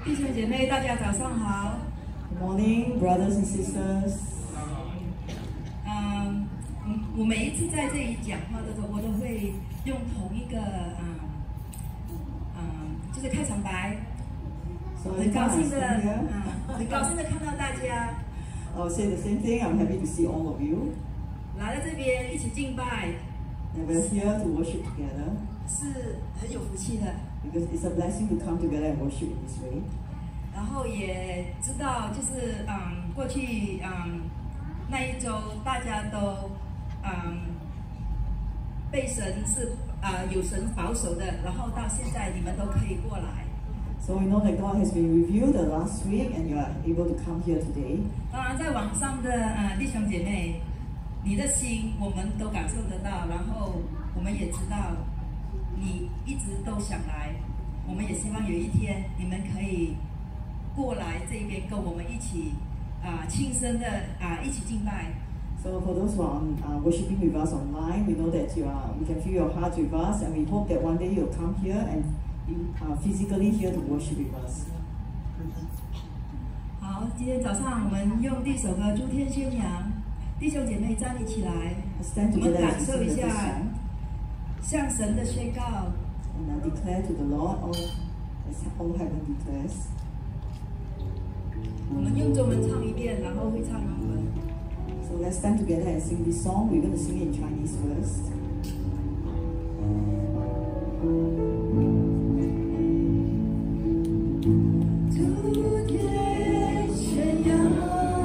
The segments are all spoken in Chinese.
弟兄姐妹，大家早上好。 Good morning, brothers and sisters. 我每一次在这里讲话的时候，我都会用同一个就是开场白。很高兴的看到大家。 I'll say the same thing. I'm happy to see all of you. 来到这边一起敬拜。 And we're here to worship together. 是很有福气的。 Because it's a blessing to come together and worship in this way. 然后也知道，就是过去那一周大家都被神是有神保守的，然后到现在你们都可以过来。 So we know that God has been with you the last week, and you are able to come here today. 当然，在网上的弟兄姐妹，你的心我们都感受得到，然后我们也知道你一直都想来，我们也希望有一天你们可以过来这边跟我们一起亲身的一起敬拜。 So for those who are worshiping with us online, we know that we can feel your heart with us, and we hope that one day you'll come here and be physically here to worship with us. 好，今天早上我们用第一首歌《诸天宣扬》，弟兄姐妹站立起来，我们感受一下向神的宣告。 And declare to the Lord, as all heaven declares. 我们用中文唱一遍，然后会唱英文。 So let's stand together and sing this song. We're going to sing it in Chinese first. 诸天宣扬，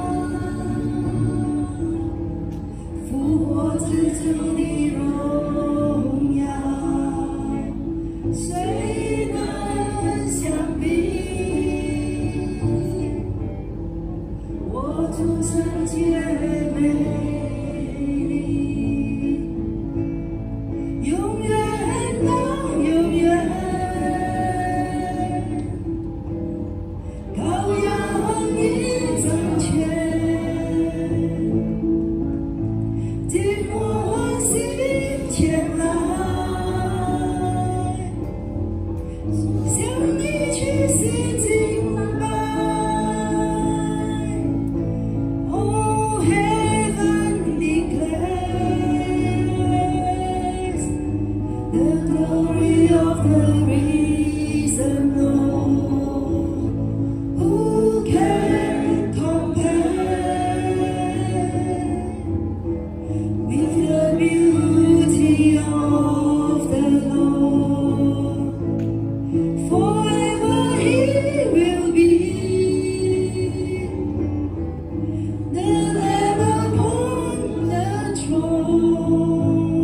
复活之主的荣耀，谁能相比？我主圣洁美丽，永远到永远。羔羊已掌权，紧握心前来，向你屈膝敬拜。Oh, heaven declares the glory of the risen Lord. Who can compare with the beauty of the Lord? Forever He will be the Lamb upon the throne.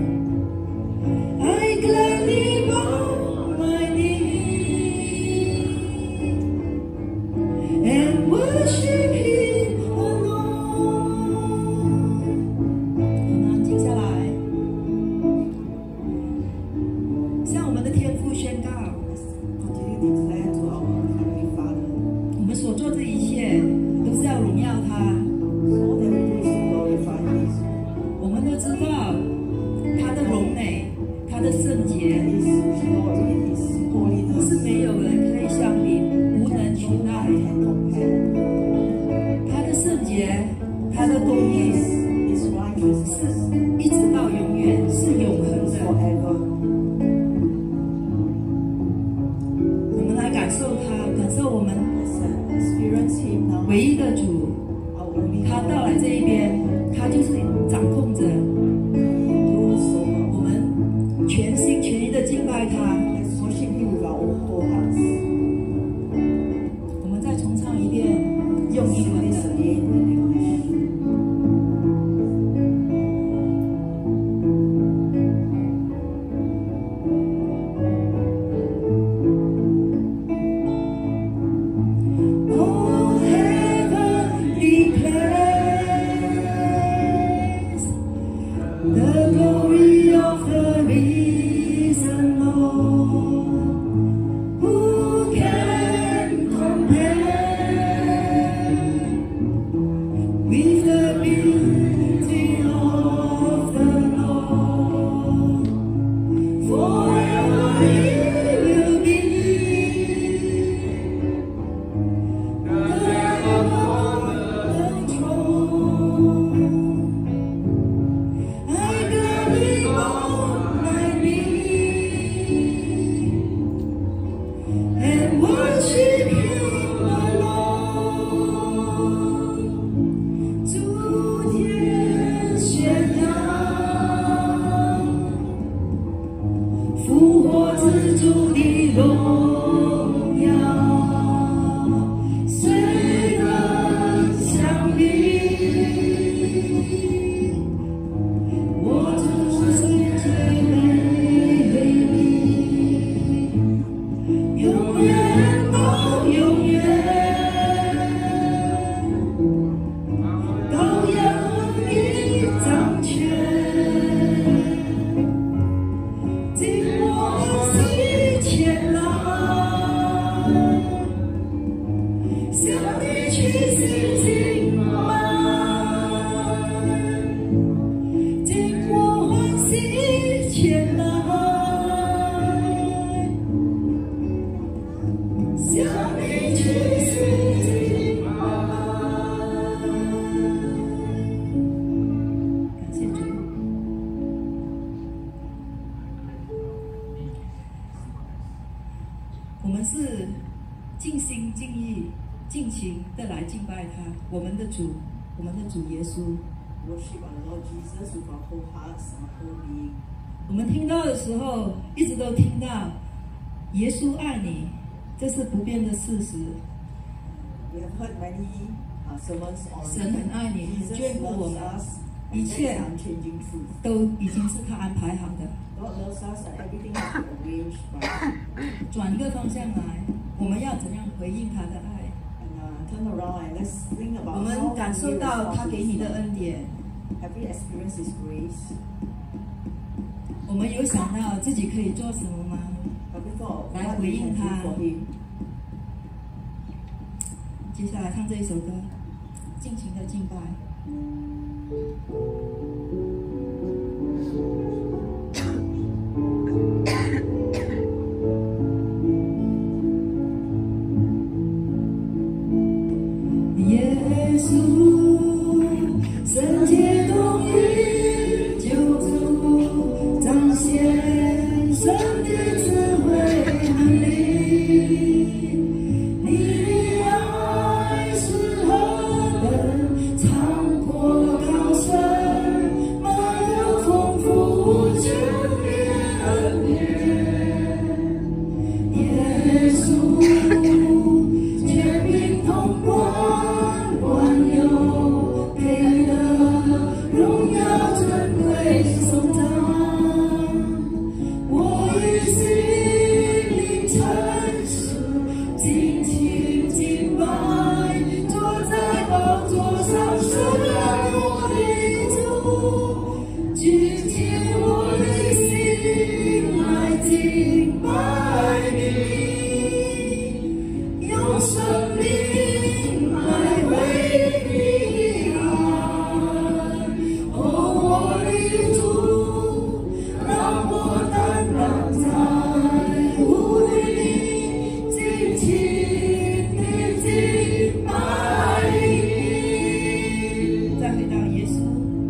I gladly bow my knee and worship Him alone. 安静下来，向我们的天父宣告， Continue to declare to our Heavenly Father. 我们所做这一切都是要荣耀他。 All that we do is to glorify His. 我们都知道他的荣美，他的圣洁 His glory, His 是 holiness. 没有人可以相比，无能取 No 代。 one can compare. 他的圣洁，他的公义 His righteousness 是一直到永远，是永恒 is 的。 forever. 我们来感受他，感受我们 Let's experience Him now. 唯一的主， Our only 他到来这一边，他就是掌控着 rules over. 我们全心全意的敬拜他。 Let's worship Him with our whole hearts. 我们再重唱一遍，用英 Sing 文 this 的。 again in English. Oh, heaven declares the glory of the risen Lord. Who can compare with the beauty of the Lord? Forever He will be 意尽情的来敬拜他，我们的主耶稣。 Worship our Lord Jesus with our whole hearts and whole being. 我们听到的时候，一直都听到耶稣爱你，这是不变的事实。 We have heard many sermons on 神很爱你，很眷顾我们，一切都已经是他安排好的。 God loves us and everything has been arranged by Him. 转一个方向来，我们要怎样回应他的爱？ And turn around and let's think 我 about 们 how 感受 we 到 respond 他 to 给你 His 的 love. 恩典， Have we experienced His grace? 我们有想到自己可以做什么吗？ Have we thought 来 what 回 we 应 can 他。 do for Him? 接下来唱这一首歌，尽情的敬拜。耶稣，圣洁公义救主，彰显神的智慧能力。你的爱是何等长阔高深，满有丰富无穷的恩典。耶稣，权柄统管万有，配得荣耀尊贵颂赞。我与心灵诚实，尽情敬拜，坐在宝座上顺然我的主，举起我的心来敬拜你，用生命来为你爱。哦，我的主，让我担当在乎你，尽情地敬拜你。再回到耶稣，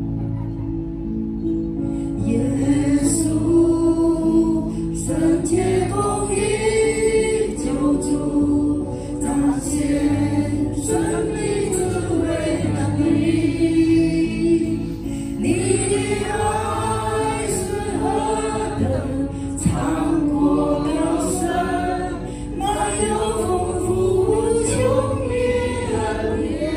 耶稣，圣洁公义救主，彰显神的智慧能力。你的爱是何等长阔高深，满有丰富无穷的恩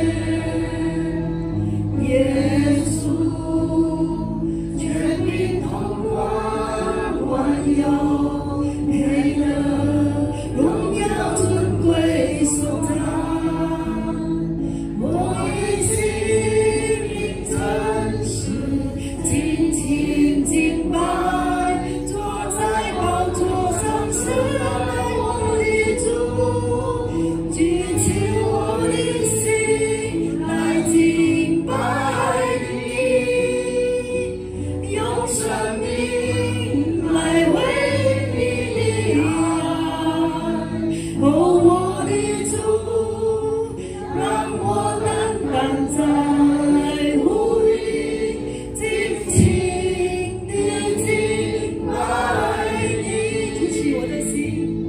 典。耶稣，权柄统管万有，配得荣耀尊贵颂赞。我与心灵诚实，尽情敬拜，坐在宝座上是爱我的主，举起我的心来敬拜你，用生命来为你的爱。哦，我的主，让我单单在乎你，尽情地敬拜你。举起我的心，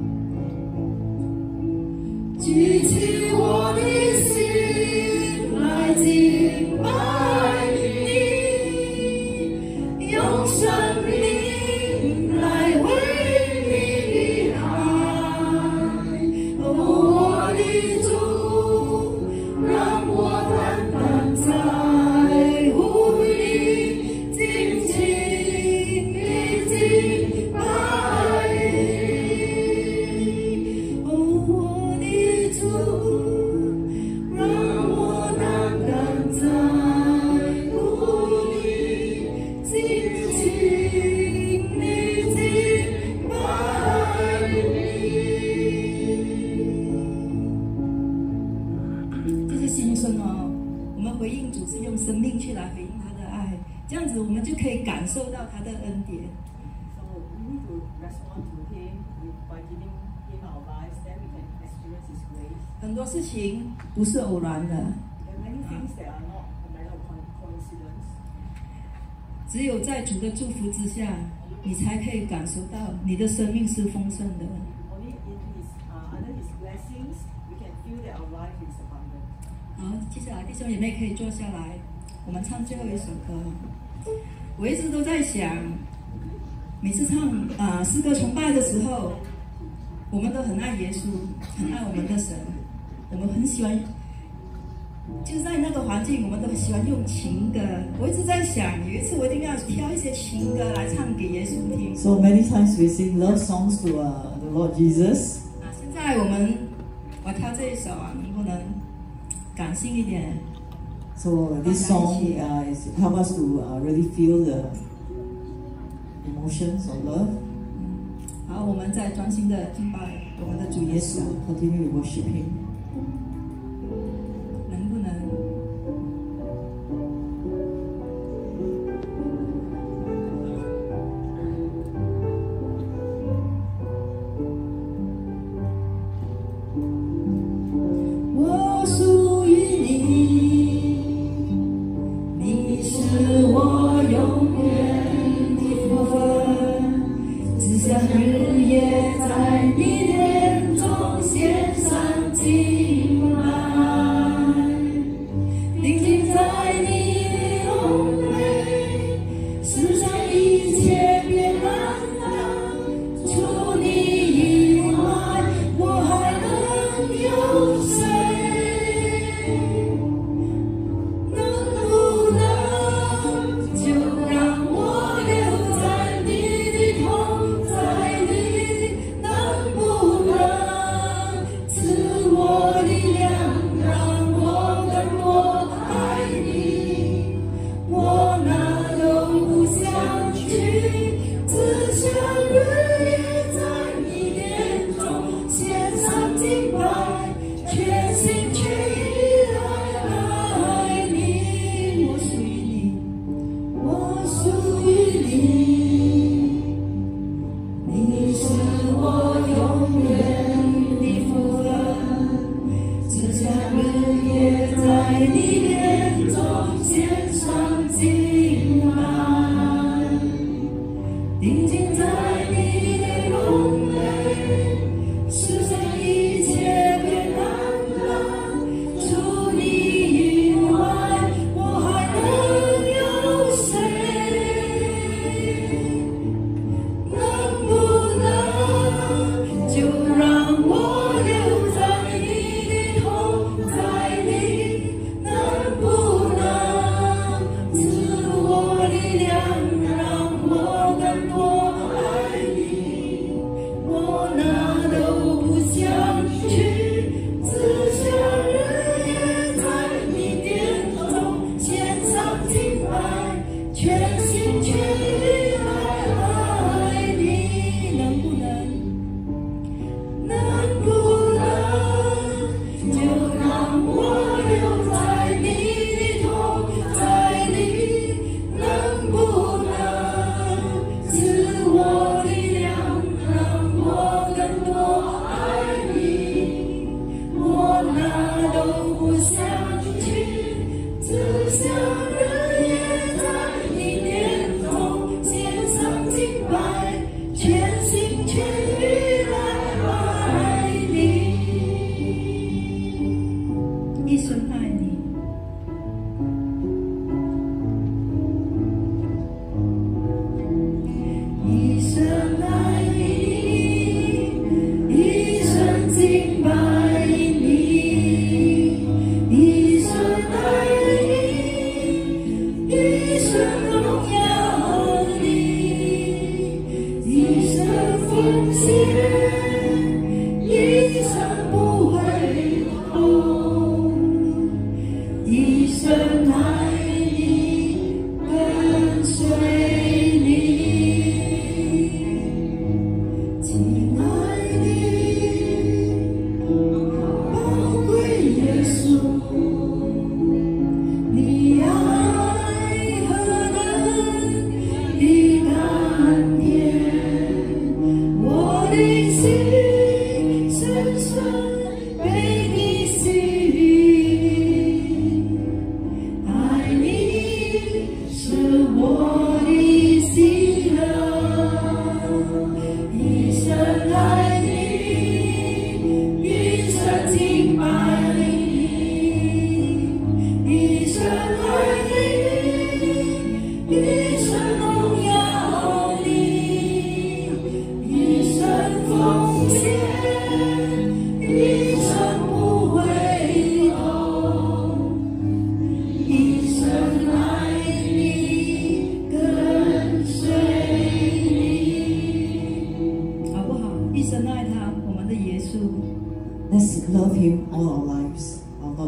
举起我的心来敬拜你，用生命来为你的爱。哦，我的主，让我单单在乎你，尽情地敬拜你。哦，我的主，让我单单在乎你，尽情地敬拜你。这是心声哦，我们回应主是用生命去来回应他的爱，这样子我们就可以感受到他的恩典。 So we need to respond to Him by giving Him our lives, then we can experience His grace. 很多事情不是偶然的， There are many things that are not a matter of coincidence. 只有在主的祝福之下，你才可以感受到你的生命是丰盛的。 Only in His under His blessings 好，接下来弟兄姐妹可以坐下来，我们唱最后一首歌。我一直都在想，每次唱诗歌崇拜的时候，我们都很爱耶稣，很爱我们的神，我们很喜欢，就是在那个环境，我们都很喜欢用情歌。我一直在想，有一次我一定要挑一些情歌来唱给耶稣听。 So many times we sing love songs to the Lord Jesus. 现在我挑这一首能不能感性一点？ So this song is help us to really feel the emotions of love. 好，我们再专心的敬拜我们的主耶稣。 Continue to worship Him. 能不能？我属于你，你是我永远的部分，只想日夜在你眼中献上尽。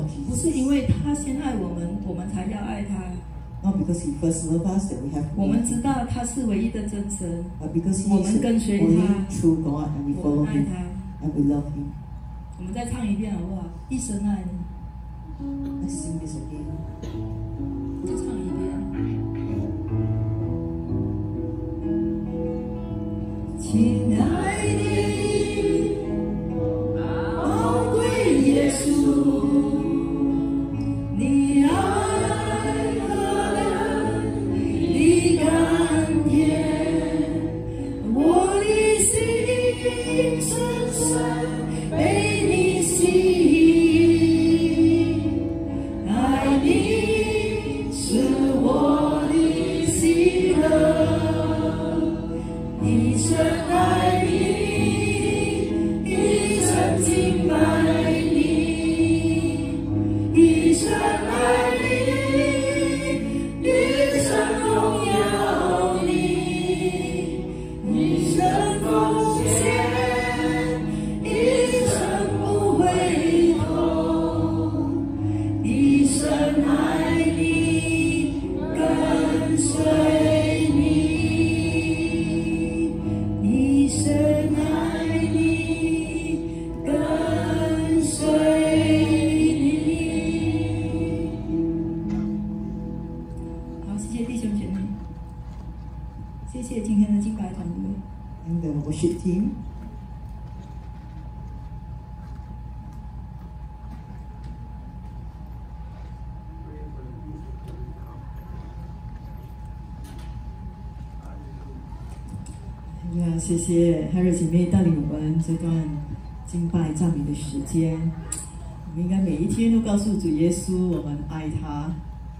Jesus. 不是因为他先爱我们，我们才要爱他。 Not because He first loved us that we have to 我 love 们 Him, 知道他是唯一的真神， but because He 我 is 们 the 跟随 only 他， true God and we 我 follow 们爱 Him 他。 and we love Him. 我们再唱一遍好不好？一生爱你， Let's sing this again. 再唱一遍。亲爱的，宝贵耶稣，你爱何等的甘甜，我的心深深被你吸引，爱你是我的喜乐，一生爱你，一生敬拜你，一生爱你，一生荣耀你，一生奉献，一生不回头，一生爱你，跟随你。一生爱你，跟随你。好，谢谢弟兄姐妹，谢谢今天的敬拜团队。 And the worship team. Yeah, 谢谢 Harry 姐妹带领我们这段敬拜赞美的时间。我们应该每一天都告诉主耶稣，我们爱他，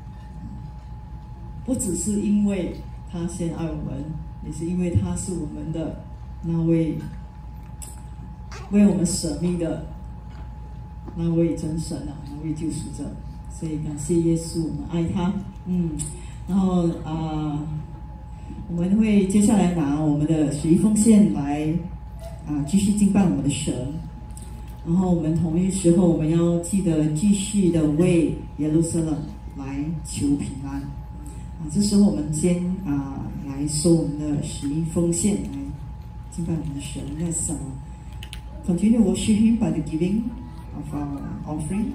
不只是因为他先爱我们，也是因为他是我们的那位为我们舍命的那位真神啊，那位救赎者。所以感谢耶稣，我们爱他。然后我们会接下来拿我们的十一奉献来继续敬拜我们的神。然后我们同一时候，我们要记得继续的为耶路撒冷来求平安。这时候我们先来收我们的十一奉献，来敬拜我们的神。Let's continue worship Him by the giving of our offering.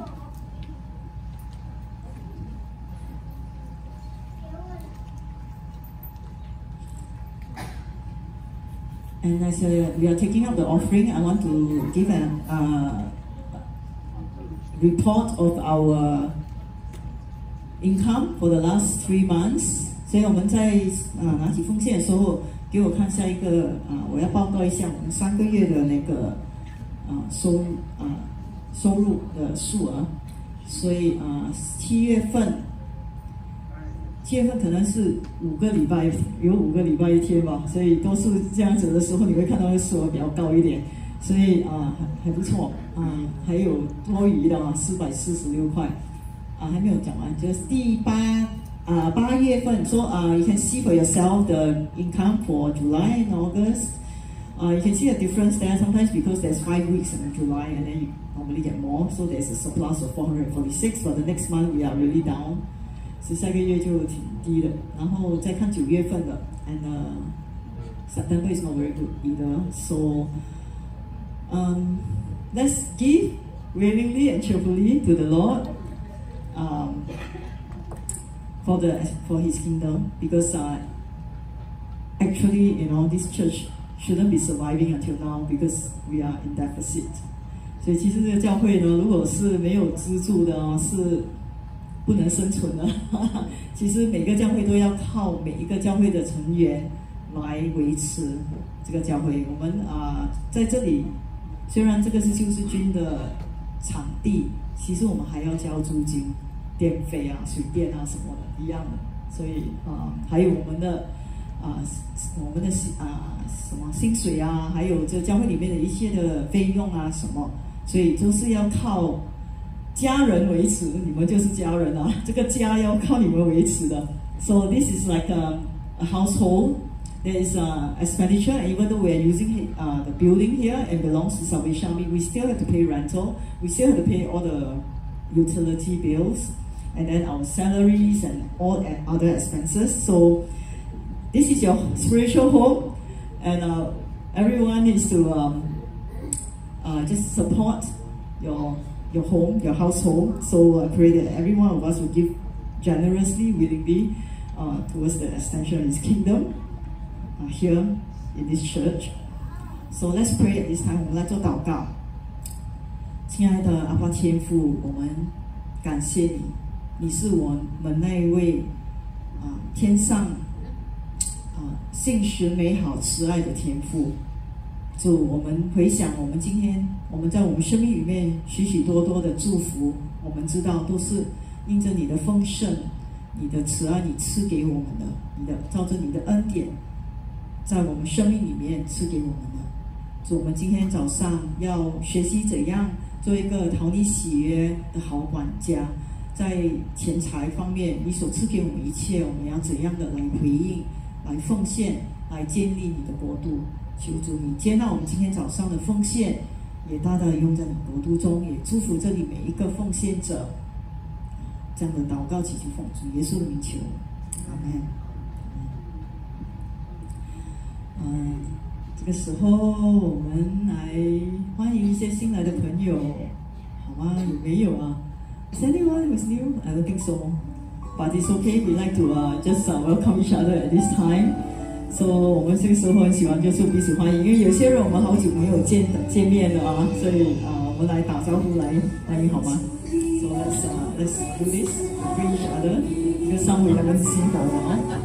And as we are taking up the offering, I want to give a report of our income for the last 3 months. 所以我们在拿起奉献的时候，给我看下一个我要报告一下我们3个月的那个收入的数额。所以7月份可能是5个礼拜，有5个礼拜1天吧，所以都是这样子的时候，你会看到数额比较高一点，所以还不错还有多余的446块还没有讲完，就是第8月份。So you can see for yourself the income for July and August. You can see a difference there sometimes because there's 5 weeks in July and then you normally get more, so there's a surplus of 446. But the next month we are really down. 所以下个月就挺低的，然后再看9月份的 ，and September is not very good either. So let's give willingly and cheerfully to the Lord for His kingdom, because actually this church shouldn't be surviving until now because we are in deficit. 所以其实这个教会呢，如果是没有资助的是不能生存的。其实每个教会都要靠每一个教会的成员来维持这个教会。我们在这里，虽然这个是救世军的场地，其实我们还要交租金、电费水电什么的一样的。所以还有我们的什么薪水还有这教会里面的一些的费用什么，所以都是要靠家人维持，你们就是家人这个家要靠你们维持的。So this is like a household. There is expenditure, and even though we are using the building here and belongs to Salvation Army, we still have to pay rental. We still have to pay all the utility bills, and then our salaries and all other expenses. So this is your spiritual home, and everyone needs to just support your home, your household. So I pray that every one of us will give generously, willingly towards the extension of His kingdom here in this church. So let's pray at this time. 我们来做祷告。亲爱的阿爸天父，我们感谢你，你是我们那一位天上信实美好慈爱的天父。主，我们回想我们今天我们在我们生命里面许许多多的祝福，我们知道都是因着你的丰盛、你的慈爱，你赐给我们的，照着你的恩典，在我们生命里面赐给我们的。主，我们今天早上要学习怎样做一个讨你喜悦的好管家，在钱财方面，你所赐给我们一切，我们要怎样的来回应、来奉献、来建立你的国度。求主你接纳我们今天早上的奉献，也大大的用在你国度中，也祝福这里每一个奉献者。这样的祷告祈求奉主耶稣的名求，阿门。这个时候我们来欢迎一些新来的朋友，好吗？有没有啊 ？Is anyone who's new? I don't think so, but it's okay. We like to just welcome each other at this time. So 我们这个时候很喜欢就是彼此欢迎，因为有些人我们好久没有见面了啊，所以我们来打招呼来欢迎好吗 ？So let's do this, greet each other because some we haven't seen for a while.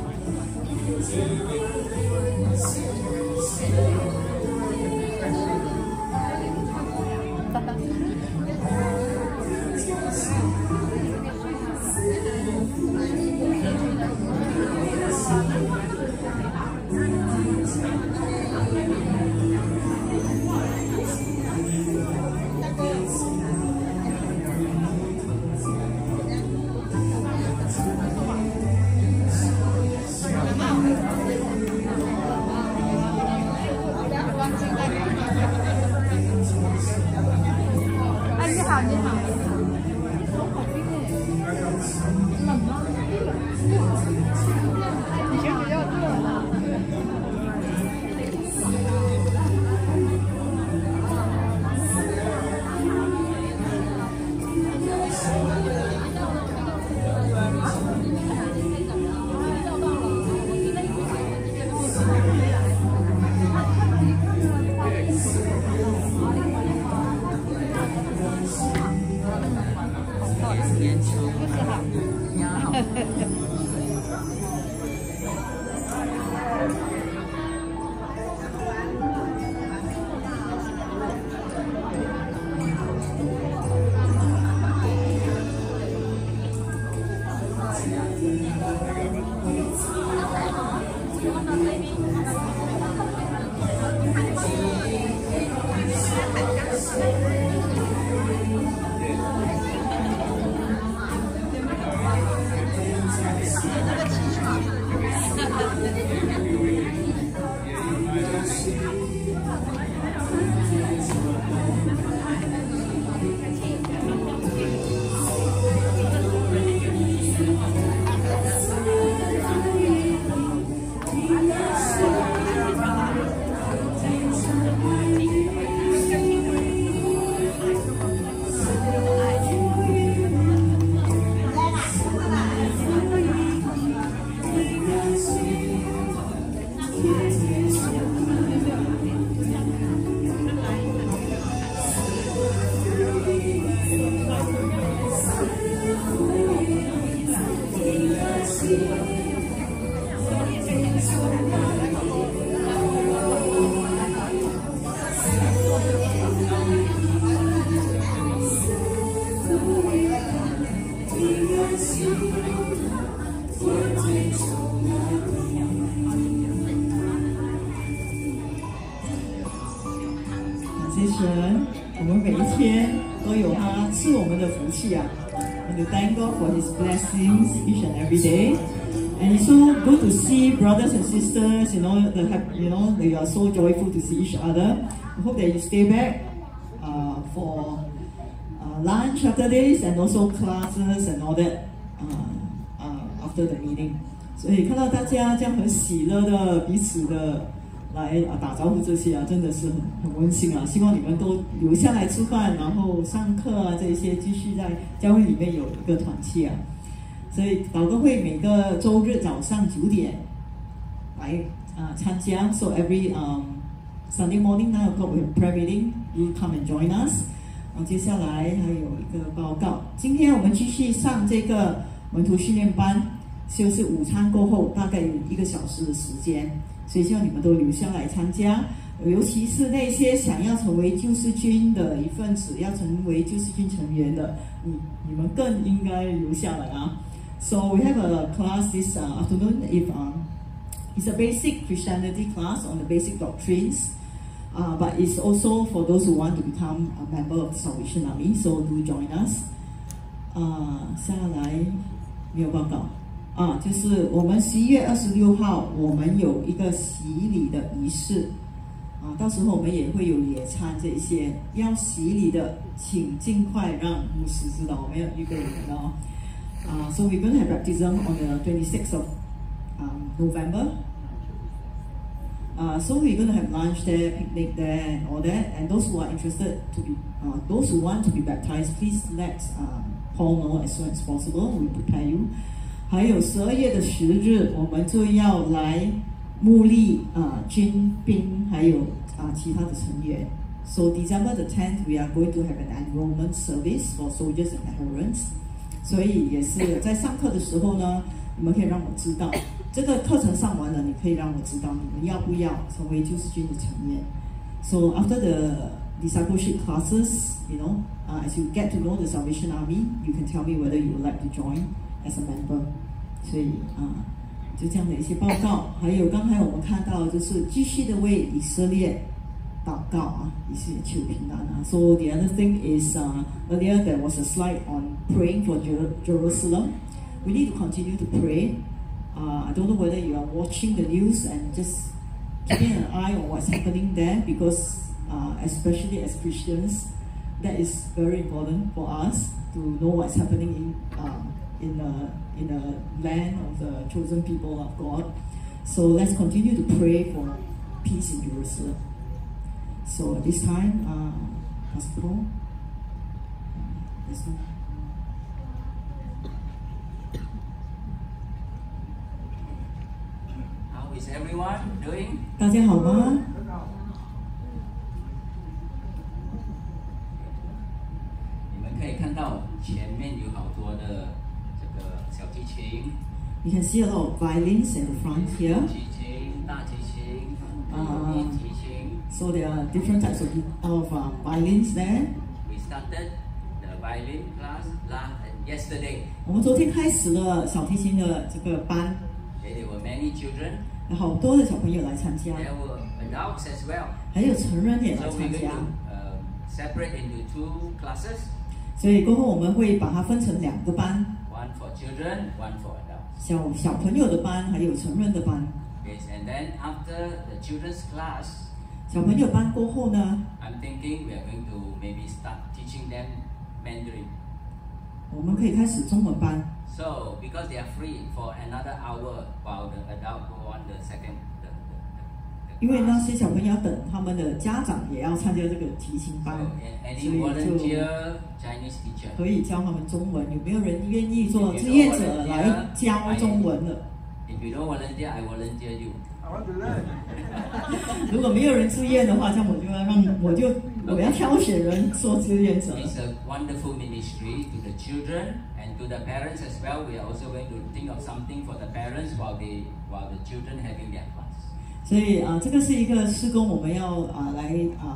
神，我们每一天都有他赐我们的福气啊。And to thank God for His blessings each and every day. And it's so good to see brothers and sisters, they are so joyful to see each other. I hope that you stay back for lunch after this, and also classes and all that after the meeting. 所以看到大家这样很喜乐的彼此的来打招呼这些真的是很温馨希望你们都留下来吃饭，然后上课这些继续在教会里面有一个团契所以祷告会每个周日早上9点来参加。So every Sunday morning 9 o'clock we have prayer meeting. You come and join us. 接下来还有一个报告，今天我们继续上这个门徒训练班，就是午餐过后大概有1个小时的时间，所以希望你们都留下来参加，尤其是那些想要成为救世军的一份子，要成为救世军成员的，你们更应该留下来So we have a class this afternoon. It's a basic Christianity class on the basic doctrines, but it's also for those who want to become a member of the Salvation Army. So do join us. 下来没有报告就是我们11月26号我们有一个洗礼的仪式到时候我们也会有野餐这些，要洗礼的请尽快让牧师知道，我们要预备你们So we're going to have baptism on the 26th of November. So we're going to have lunch there, picnic there, and all that. And those who are interested to be, those who want to be baptized, please let Paul know as soon as possible. We prepare you. 还有12月的10日，我们就要来牧励军兵，还有其他的成员。So December the 10th, we are going to have an enrollment service for soldiers and adherents. 所以也是在上课的时候呢，你们可以让我知道，这个课程上完了，你可以让我知道你们要不要成为救世军的成员。So after the discipleship classes, as you get to know the Salvation Army, you can tell me whether you would like to join as a member. 所以就这样的一些报告，还有刚才我们看到就是继续的为以色列祷告以色列求平安So the other thing is earlier there was a slide on praying for Jerusalem. We need to continue to pray. I don't know whether you are watching the news and just keeping an eye on what's happening there, because especially as Christians, that is very important for us to know what's happening in the land of the chosen people of God. So let's continue to pray for peace in Jerusalem. So at this time, Pastor Paul, let's go. How is everyone doing? 大家好吗？ 你们可以看到前面有好多的这个小提琴。 You can see a lot of violins in the front here. 提琴、大提琴、提琴。 So there are different types of violins there. We started the violin class yesterday. 我们昨天开始了小提琴的这个班。 There were many children. 好多的小朋友来参加。 There were adults as well. 还有成人也来参加。 So we're going to separate into 2 classes. 所以过后我们会把它分成2个班。 One for children, one for adults. 小朋友的班，还有成人的班。 Yes, and then after the children's class, 小朋友班过后呢 I'm thinking we are going to maybe start teaching them Mandarin. 我们可以开始中文班。 So because they are free for another hour while the adult go on the second. 因为那些小朋友要等他们的家长也要参加这个提琴班，所以就可以教他们中文。有没有人愿意做志愿者来教中文的？ If you don't volunteer, I volunteer you. 如果没有人自愿的话，这样我要挑选人做志愿者。 It's a wonderful ministry to the children and to the parents as well. We are also going to think of something for the parents while the children having their class. 所以这个是一个施工，我们要来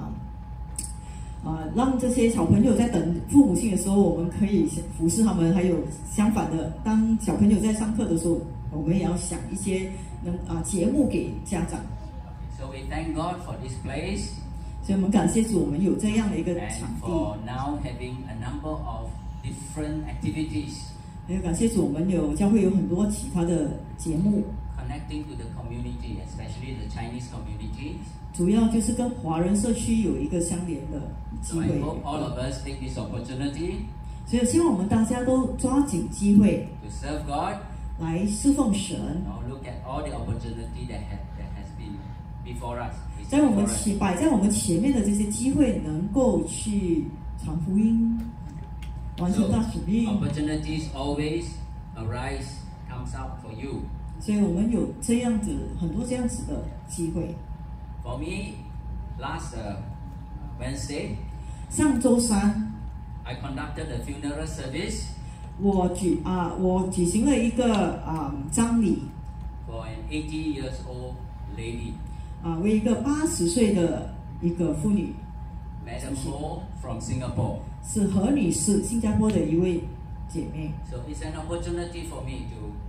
让这些小朋友在等父母亲的时候，我们可以服侍他们。还有相反的，当小朋友在上课的时候，我们也要想一些节目给家长。 So we thank God for this place. 所以我们感谢主，我们有这样的一个场地。 For now having a number of different activities. 还有感谢主，我们教会有很多其他的节目。 connecting to the community, especially the Chinese community. 主要就是跟华人社区有一个相连的机 So I 会。 hope all of us take this opportunity 所以希望我们大家都抓紧机会 to serve God. 来侍奉神。 Now look at all the opportunity that has been before us. It's 在我们 before us. 摆在我们前面的这些机会，能够去传福音，完成 So 大使命。 opportunities always arise, comes up for you. 所以我们有这样子很多这样子的机会。 For me, last Wednesday, 上周三， I conducted a funeral service 我举行了一个葬礼 for an 80 years old lady, 为一个80岁的一个妇女， Madam Ho from Singapore. 是何女士，新加坡的一位姐妹。 So it's an opportunity for me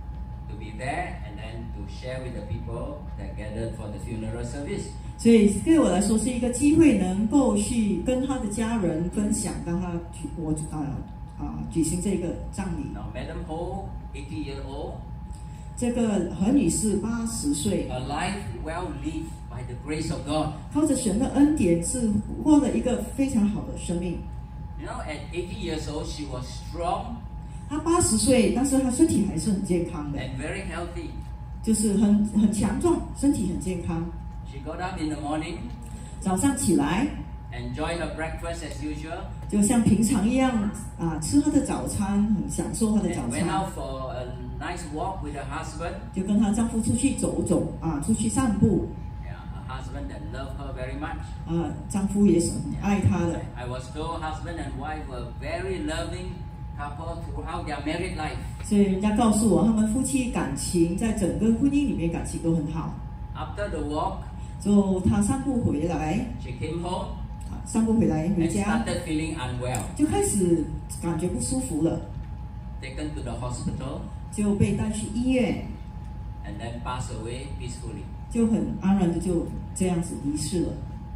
to be there and then to share with the people that gathered for the funeral service. 所以对我来说是一个机会，能够去跟她的家人分享，当她举行这个葬礼。 Now, Madam Ho, 80-year-old, 这个何女士80岁， a life well lived by the grace of God. 靠着神的恩典，是过了一个非常好的生命。 You know, at 80 years old, she was strong 她80岁，但是她身体还是很健康的， and very healthy. 就是很强壮，身体很健康。 She got up in the morning, 早上起来， enjoyed her breakfast as usual, 就像平常一样吃她的早餐，很享受她的早 and went 餐， out for a nice walk with her husband. 就跟她丈夫出去走走出去散步。 Yeah, her husband that loved her very much. 丈夫也是很爱她的。 I was told husband and wife were very loving couple throughout their married life. 所以人家告诉我，他们夫妻感情在整个婚姻里面感情都很好。 After the walk, 就她散步回来， she came home 散步回来回 and 家， started feeling unwell. 就开始感觉不舒服了， Taken to the hospital 就被带去医院， and then passed away peacefully. 就很安然的就这样子离世了。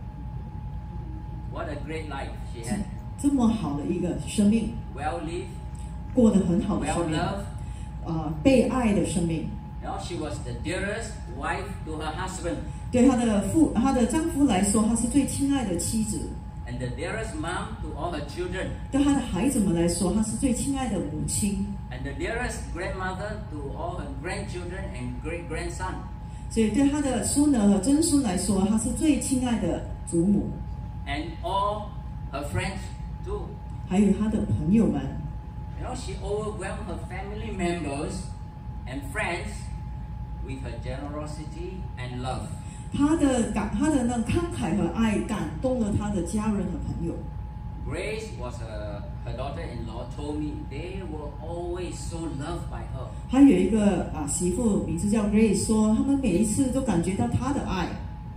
What a great life she had. 这么好的一个生命， Well lived, 过得很好的 well 生命， loved. 被爱的生命。 You know, she was the dearest wife to her husband 对她的丈夫来说，她是最亲爱的妻子； and the dearest mom to all her children 对她的孩子们来说，她是最亲爱的母亲。 and the dearest grandmother to all her grandchildren and great-grandson. 所以对她的孙儿和曾孙来说，她是最亲爱的祖母， And all her friends too. 还有她的朋友们。 You know, she overwhelmed her family members and friends with her generosity and love. 她的那慷慨和爱感动了她的家人和朋友。 Grace was her daughter-in-law told me they were always so loved by her. 还有一个媳妇名字叫 Grace， 说他们每一次都感觉到她的爱，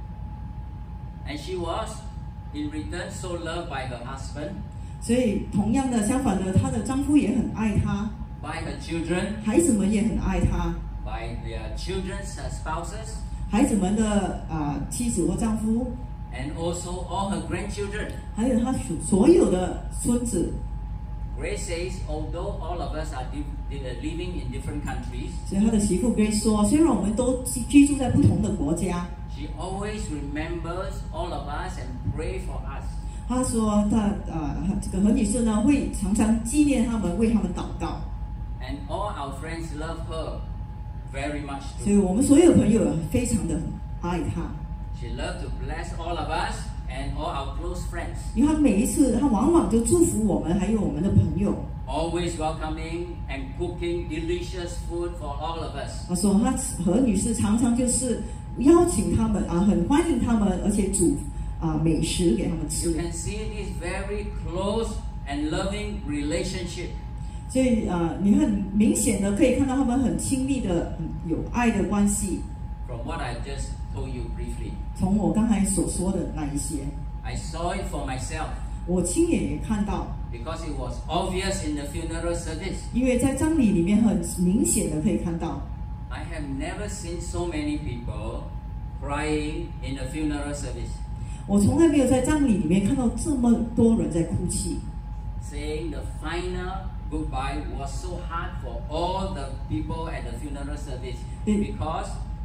And she was, in return, so loved by her husband, 所以同样的相反的，她的丈夫也很爱她， by her children, 孩子们也很爱她， by their children's spouses, 孩子们的妻子或丈夫， and also all her grandchildren. 还有她所有的孙子。 Grace says, although all of us are living in different countries, 所以他的媳妇 Grace 说，虽然我们都居住在不同的国家， she always remembers all of us and pray for us. 她说这个何女士呢会常常纪念他们，为他们祷告。 And all our friends love her very much 所以 too. 我们所有朋友非常的爱她， She loved to bless all of us and all our close friends. 因为她每一次她往往就祝福我们，还有我们的朋友。 Always welcoming and cooking delicious food for all of us. 她说何女士常常就是邀请他们很欢迎他们，而且煮美食给他们 You 吃。 can see this very close and loving relationship. 所以你很明显的可以看到他们很亲密的、很有爱的关系。 From what I just told you briefly, 从我刚才所说的那一些， I saw it for myself 我亲眼也看到， because it was obvious in the funeral service. 因为在葬礼里面很明显的可以看到， I have never seen so many people crying in a funeral service, 我从来没有在葬礼里面看到这么多人在哭泣。 saying the final goodbye was so hard for all the people at the funeral service Mm. because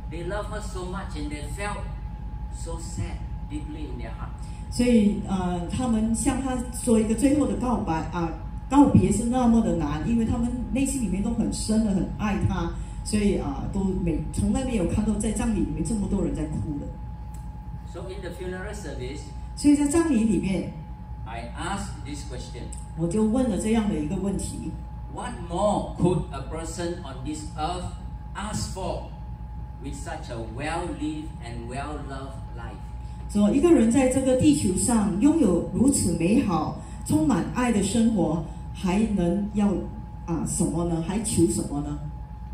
they love her so much and they felt so sad deeply in their heart. 所以他们向他做一个最后的告白告别是那么的难，因为他们内心里面都很深的很爱他，所以从来没有看到在葬礼里面这么多人在哭的。 So in the funeral service, 所以在葬礼里面 I asked this question. 我就问了这样的一个问题 What more could a person on this earth ask for with such a well-lived and well-loved life? 说一个人在这个地球上拥有如此美好充满爱的生活，还能要什么呢？还求什么呢？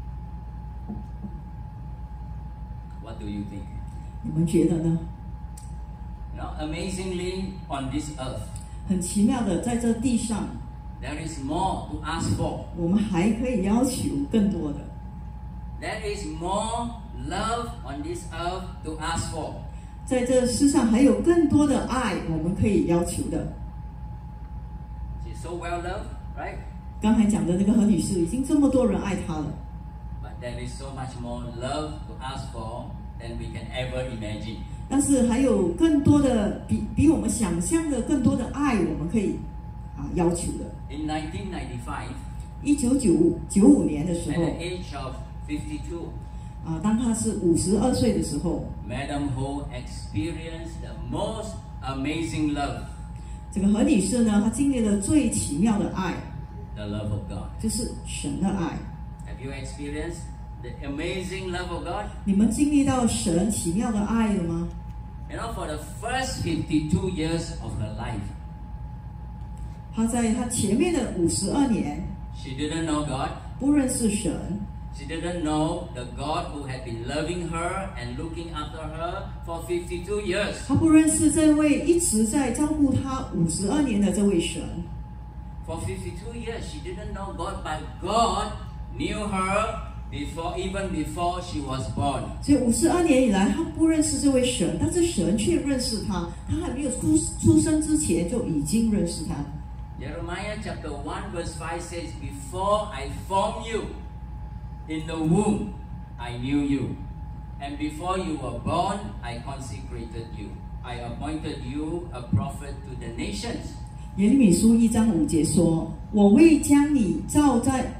What do you think? 你们觉得呢？ You know, amazingly on this earth, 很奇妙的，在这地上 there is more to ask for. 我们还可以要求更多的， There is more love on this earth to ask for. 在这世上还有更多的爱我们可以要求的。 She's so well loved, right? 刚才讲的那个何女士已经这么多人爱她了， But there is so much more love to ask for than we can ever imagine. 但是还有更多的比我们想象的更多的爱我们可以要求的。 In 1995, 1995年的时 at 候 the age of 52, 当她是52岁的时候， Madam Ho experienced the most amazing love, 这个何女士呢，她经历了最奇妙的爱， the love of God. 就是神的爱。 Have you experienced the amazing love of God? 你们经历到神奇妙的爱了吗？ You know, for the first 52 years of her life, 她在她前面的52年 she didn't know God. 不认识神， She didn't know the God who had been loving her and looking after her for 52 years. 她不认识这位一直在照顾她52年的这位神。 For 52 years, she didn't know God, but God knew her even before she was born. 所以52年以来，她不认识这位神，但是神却认识她。她还没有出生之前就已经认识她。 Jeremiah chapter 1 verse 5 says, Before I formed you in the womb, I knew you. And before you were born, I consecrated you. I appointed you a prophet to the nations. 耶利米书1章5节说：“我未将你造在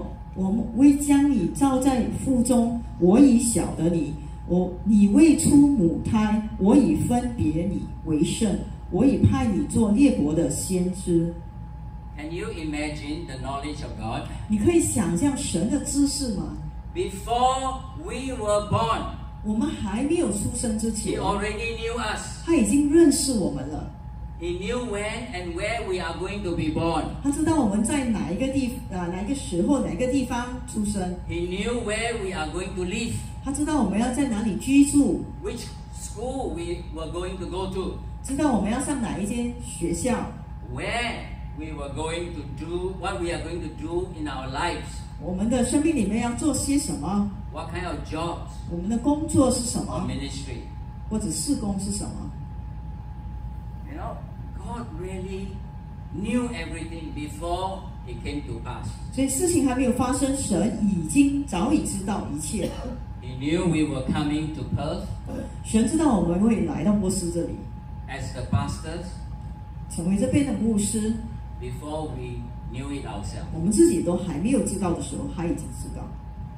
腹中，我已晓得你。你未出母胎，我已分别你为圣，我已派你做列国的先知。” Can you imagine the knowledge of God? 你可以想象神的知识吗？ Before we were born, 我们还没有出生之 He 前， already knew us. 他已经认识我们了。 He knew when and where we are going to be born. 他知道我们在哪一个时候、哪个地方出生。 He knew where we are going to live, 他知道我们要在哪里居住， which school we were going to go to, 知道我们要上哪一间学校， where we were going to do, what we are going to do in our lives, 我们的生命里面要做些什么， what kind of jobs 我们的工作是什 or 么， ministry. 或者事工是什么。 You know, God really knew everything before it came to pass. 所以事情还没有发生，神早已知道一切。 He knew we were coming to Perth 神知道我们会来到波斯这里， as the pastors 成为这边的牧师。 before we knew it ourselves. 我们自己都还没有知道的时候，他已经知道。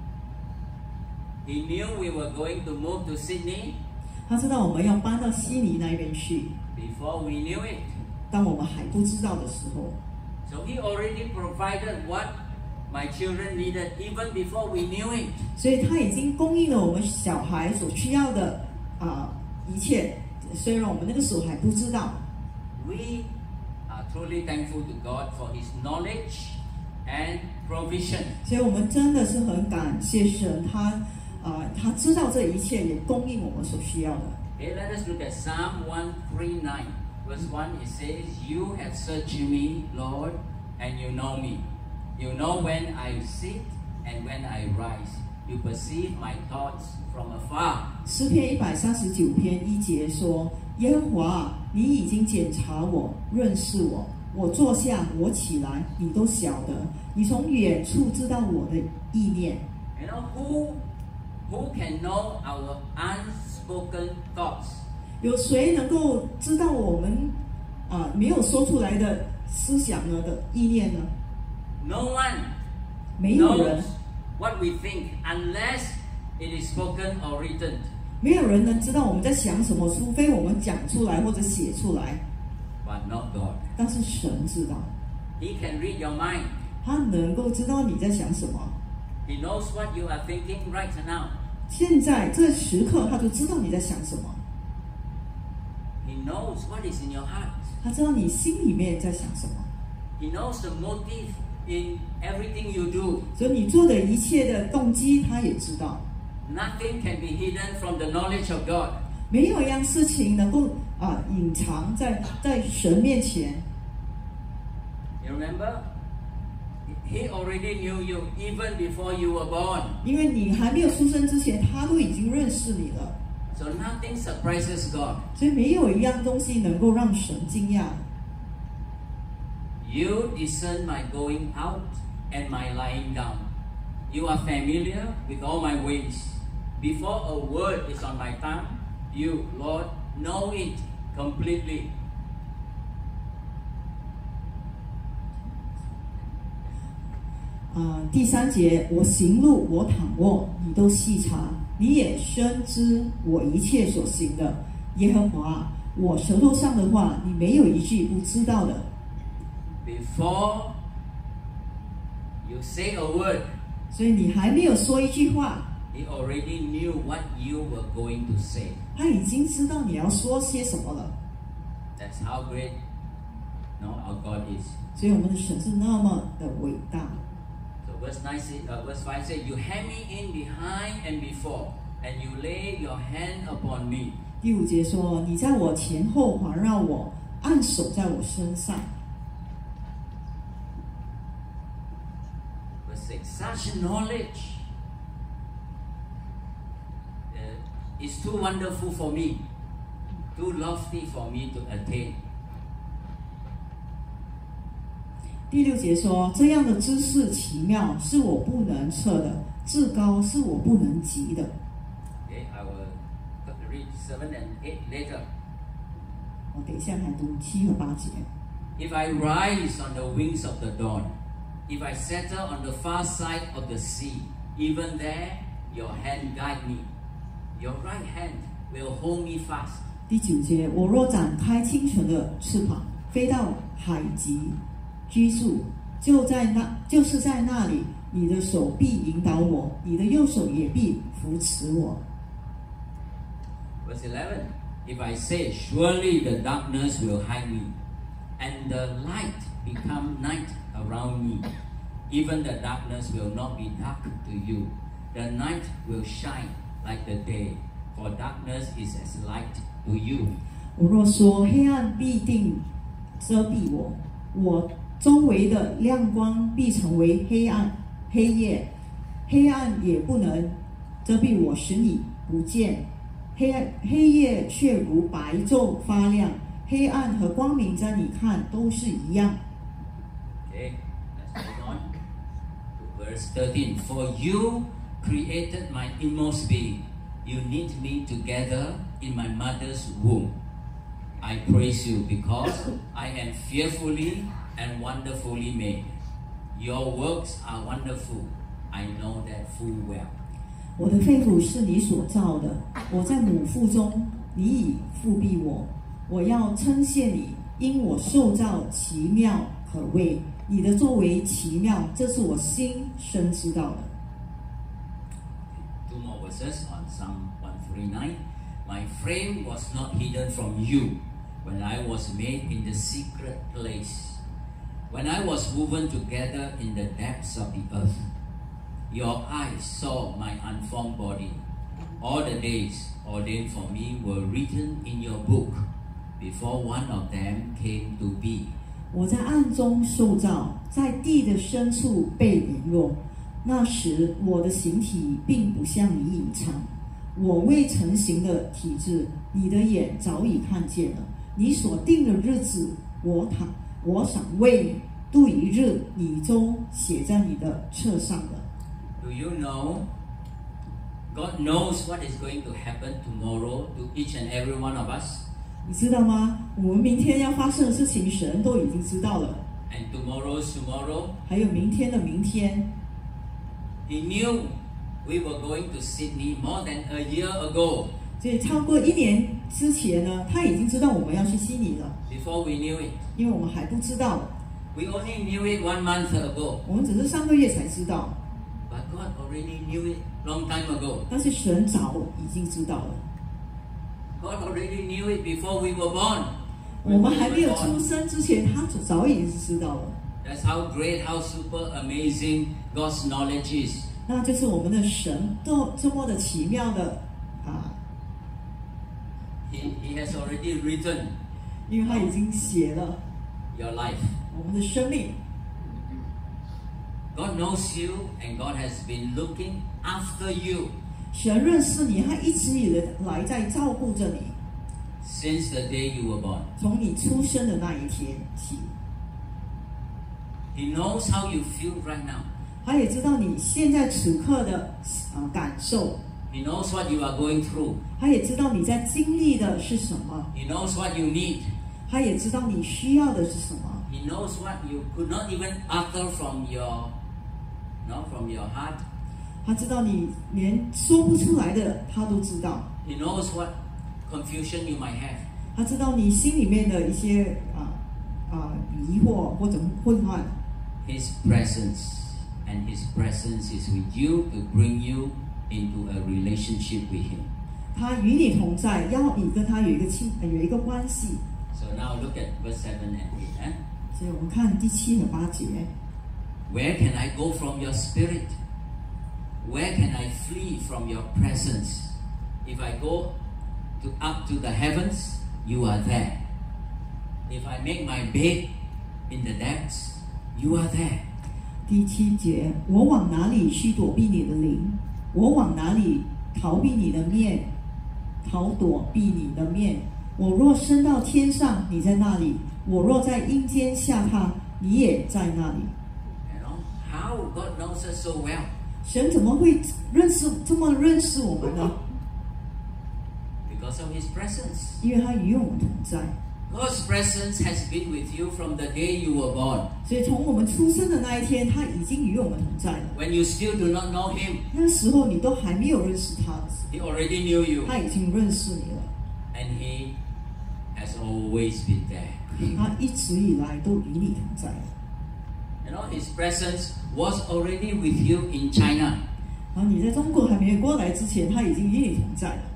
He knew we were going to move to Sydney 他知道我们要搬到悉尼那边去， before we knew it. 当我们还不知道的时候， So He already provided what my children needed even before we knew it. 所以他已经供应了我们小孩所需要的一切，虽然我们那个时候还不知道。 We are truly thankful to God for His knowledge and provision. 所以我们真的是很感谢神，他知道这一切，也供应我们所需要的。 Okay, let us look at Psalm 139, verse 1. It says, You have searched me, Lord, and you know me. You know when I sit and when I rise. You perceive my thoughts from afar. 诗篇139篇1节说：“耶和华，你已经检查我，认识我。我坐下，我起来，你都晓得。你从远处知道我的意念。” You know, who Who can know our unspoken thoughts? 有谁能够知道我们没有说出来的思想呢的意念呢？ No one 没有人 knows what we think unless it is spoken or written. 没有人能知道我们在想什么，除非我们讲出来或者写出来。 But not God. 但是神知道， He can read your mind. 他能够知道你在想什么。 He knows what you are thinking right now. 现在这时刻，他就知道你在想什么， He knows what is in your heart. 他知道你心里面在想什么， He knows the motive in everything you do. 所以你做的一切的动机，他也知道。 Nothing can be hidden from the knowledge of God. 没有一样事情能够隐藏在神面前。 You remember? He already knew you even before you were born. 因为你还没有出生之前，他都已经认识你了， So nothing surprises God. 所以没有一样东西能够让神惊讶。 You discern my going out and my lying down. You are familiar with all my ways. Before a word is on my tongue, you, Lord, know it completely. 第3节，我行路，我躺卧，你都细察，你也深知我一切所行的。耶和华，我舌头上的话，你没有一句不知道的。 Before you say a word, 所以你还没有说一句话， He already knew what you were going to say. 他已经知道你要说些什么了。 That's how great our God is. 所以我们的神是那么的伟大。 So verse 5 says, You hem me in behind and before, and you lay your hand upon me. 第5节说，你在我前后环绕我，按手在我身上。 Verse 6, such knowledge is too wonderful for me, too lofty for me to attain. 第6节说，这样的知识奇妙，是我不能测的，至高是我不能及的。 Okay, I will read 7 and 8 later. 我等一下来读7和8节。 If I rise on the wings of the dawn, if I settle on the far side of the sea, even there your hand guide me, your right hand will hold me fast. 第9节，我若展开清晨的翅膀，飞到海极居住，就是在那里，你的手必引导我，你的右手也必扶持我。 Verse 11, if I say, surely the darkness will hide me, and the light become night around me, even the darkness will not be dark to you. The night will shine like the day, for darkness is as light to you. 我若说黑暗必定遮蔽我，我周围的亮光必成为黑夜，黑暗也不能遮蔽我，使你不见。黑夜却如白昼发亮，黑暗和光明在你看都是一样。 Okay, let's move on to verse 13. For you created my inmost being. You knit me together in my mother's womb. I praise you because I am fearfully and wonderfully made. Your works are wonderful. I know that full well. 我的肺腑是你所造的，我在母腹中，你已复庇我。我要称谢你，因我受造奇妙可畏，你的作为奇妙，这是我心深知道的。 Two more verses on Psalm 139. My frame was not hidden from you when I was made in the secret place, when I was woven together in the depths of the earth. Your eyes saw my unformed body. All the days ordained for me were written in your book before one of them came to be. 我在暗中受造，在地的深处被联络。那时我的形体并不向你隐藏，我未成形的体质，你的眼早已看见了。你所定的日子，我赏为度一日，你都写在你的册上了。 Do you know God knows what is going to happen tomorrow to each and every one of us. 你知道吗？我们明天要发生的事情，神都已经知道了。 And tomorrow's tomorrow. 还有明天的明天。 He knew we were going to Sydney more than a year ago. 所以超过1年之前呢，他已经知道我们要去悉尼了。 Before we knew it. 因为我们还不知道。 We only knew it 1 month ago. 我们只是上个月才知道。 But God already knew it long time ago. 但是神早已经知道了。 God already knew it before we were born. 我们还没有出生之前，他早已经知道了。 That's how great, how super amazing God's knowledge is. 那就是我们的神都这么的奇妙的啊。 He has already written. 因为他已经写了 your life. 我们的生命。 God knows you, and God has been looking after you. 神认识你，他一直以来在照顾着你。 Since the day you were born. 从你出生的那一天起。 He knows how you feel right now. 他也知道你现在此刻的感受。 He knows what you are going through. 他也知道你在经历的是什么。 He knows what you need. 他也知道你需要的是什么。 He knows what you could not even utter from your heart. 他知道你连说不出来的，他都知道。 He knows what confusion you might have. 他知道你心里面的一些疑惑或者混乱。 His presence, and His presence is with you to bring you into a relationship with Him. 他与你同在，要你跟他有一个关系。 So now look at verse 7 and 8. 所以我们看第7和8节。 Where can I go from your spirit? Where can I flee from your presence? If I go up to the heavens, you are there. If I make my bed in the depths, you are there. 第7节，我往哪里去躲避你的灵？我往哪里逃避你的面？躲避你的面。我若升到天上，你在那里；我若在阴间下榻，你也在那里。 You know how God knows us so well. 神怎么会这么认识我们呢？ Because of His presence. 因为他与我们同在。 God's presence has been with you from the day you were born. 所以从我们出生的那一天，他已经与我们同在了。 When you still do not know Him, 那时候你都还没有认识他的时 He 候， already knew you. 他已经认识你了。 And He has always been there. 他一直以来都与你同在。 You know, His presence was already with you in China. 然后你在中国还没有过来之前，他已经与你同在了。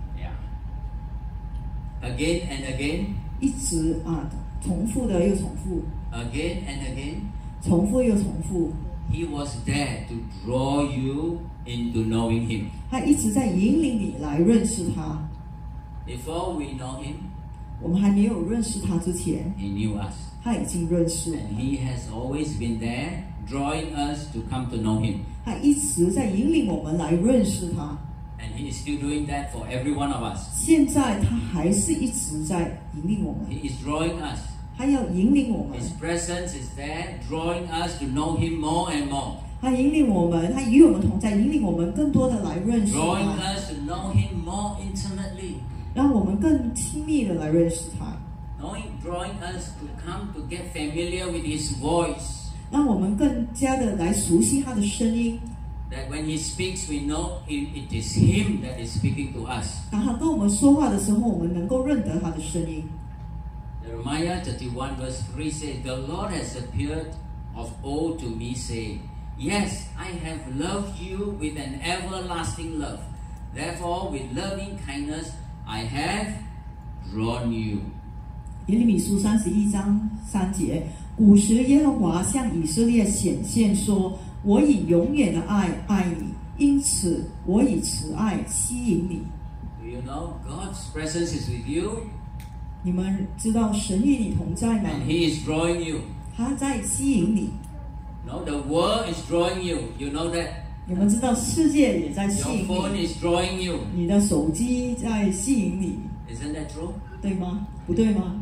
Yeah. Again and again. 一直重复的又重复。 Again and again. 重复又重复。 He was there to draw you into knowing Him. 他一直在引领你来认识他。 Before we know Him, 我们还没有认识他之前， He knew us. 他已经认识我 And 们。 He has always been there, drawing us to come to know Him. 他一直在引领我们来认识他。 And He is still doing that for every one of us. 现在他还是一直在引领我们， He is drawing us. 他要引领我们， His presence is there, drawing us to know Him more and more. 他引领我们，他与我们同在，引领我们更多的来认识 Drawing 他， us to know Him more intimately. 让我们更亲密的来认识他， Drawing us to come to get familiar with His voice. 让我们更加的来熟悉他的声音。 That when He speaks, we know it is Him that is speaking to us. 当他跟我们说话的时候，我们能够认得他的声音。 Jeremiah 31 verse 3 says, The Lord has appeared of old to me, saying, Yes, I have loved you with an everlasting love. Therefore, with loving kindness, I have drawn you. 耶利米书31章3节，古时耶和华向以色列显现说：“我以永远的爱爱你，因此我以慈爱吸引你。” Do you know God's presence is with you? 你们知道神与你同在吗？ And He is drawing you. 他在吸引你。 No, the world is drawing you. You know that. 你们知道世界也在吸 Your 引 phone 你， is drawing you. 你的手机在吸引你， Isn't that true? 对吗？不对吗？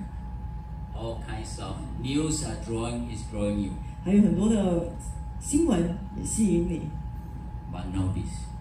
All kinds of news is drawing you. 还有很多的新闻也吸引你。 But know this.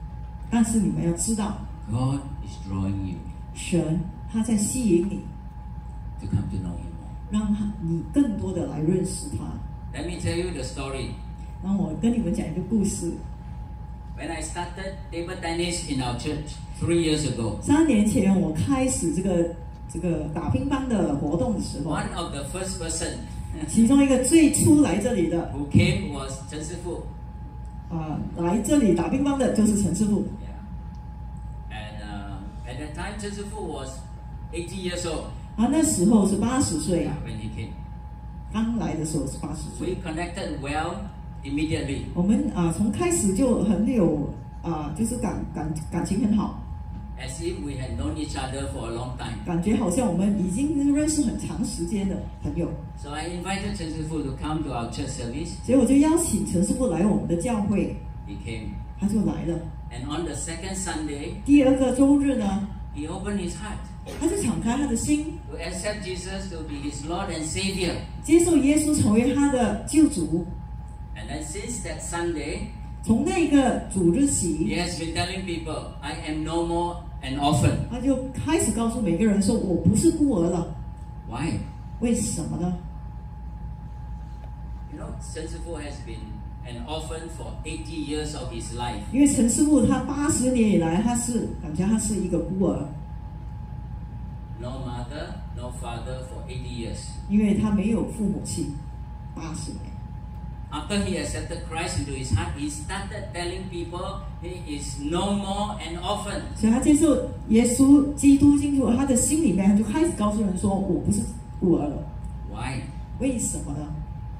但是你们要知道， God is drawing you 神他在吸引你， to come to know Him more. 让你更多的来认识他。 Let me tell you the story. 然后我跟你们讲一个故事。 When I started table tennis in our church 3 years ago, 3年前我开始这个打乒乓的活动的时候， one of the first person 其中一个最初来这里的 who came was Chen Sifu. 来这里打乒乓的就是陈师傅。 Yeah. And at that time, Chen Sifu was 80 years old 那时候是80岁， when he came. 刚来的时候是80岁。 We connected well immediately. 我们从开始就很有就是感情很好， As if we had known each other for a long time. 感觉好像我们已经认识很长时间的朋友。 So I invited Chen Sifu to come to our church service. 所以我就邀请陈师傅来我们的教会， He came. 他就来了。 And on the second Sunday, 第2个周日呢， he opened his heart 他就敞开他的心， to accept Jesus to be his Lord and Savior. 接受耶稣成为他的救主。 And then since that Sunday, 从那个主日 he 起， has been telling people, I am no more an orphan. 他就开始告诉每个人说：“我不是孤儿了。 Why? ” 为什么呢？ You know, Chen Sifu has been an orphan for 80 years of his life. 因为陈师傅他80年以来，他是感觉他是一个孤儿， No mother, no father for 80 years. 因为他没有父母亲，80年。 After he accepted Christ into his heart, he started telling people he is no more an orphan. 所以他接受耶稣基督进入他的心里面，他就开始告诉人说：“我不是孤儿了。 Why? ” 为什么呢？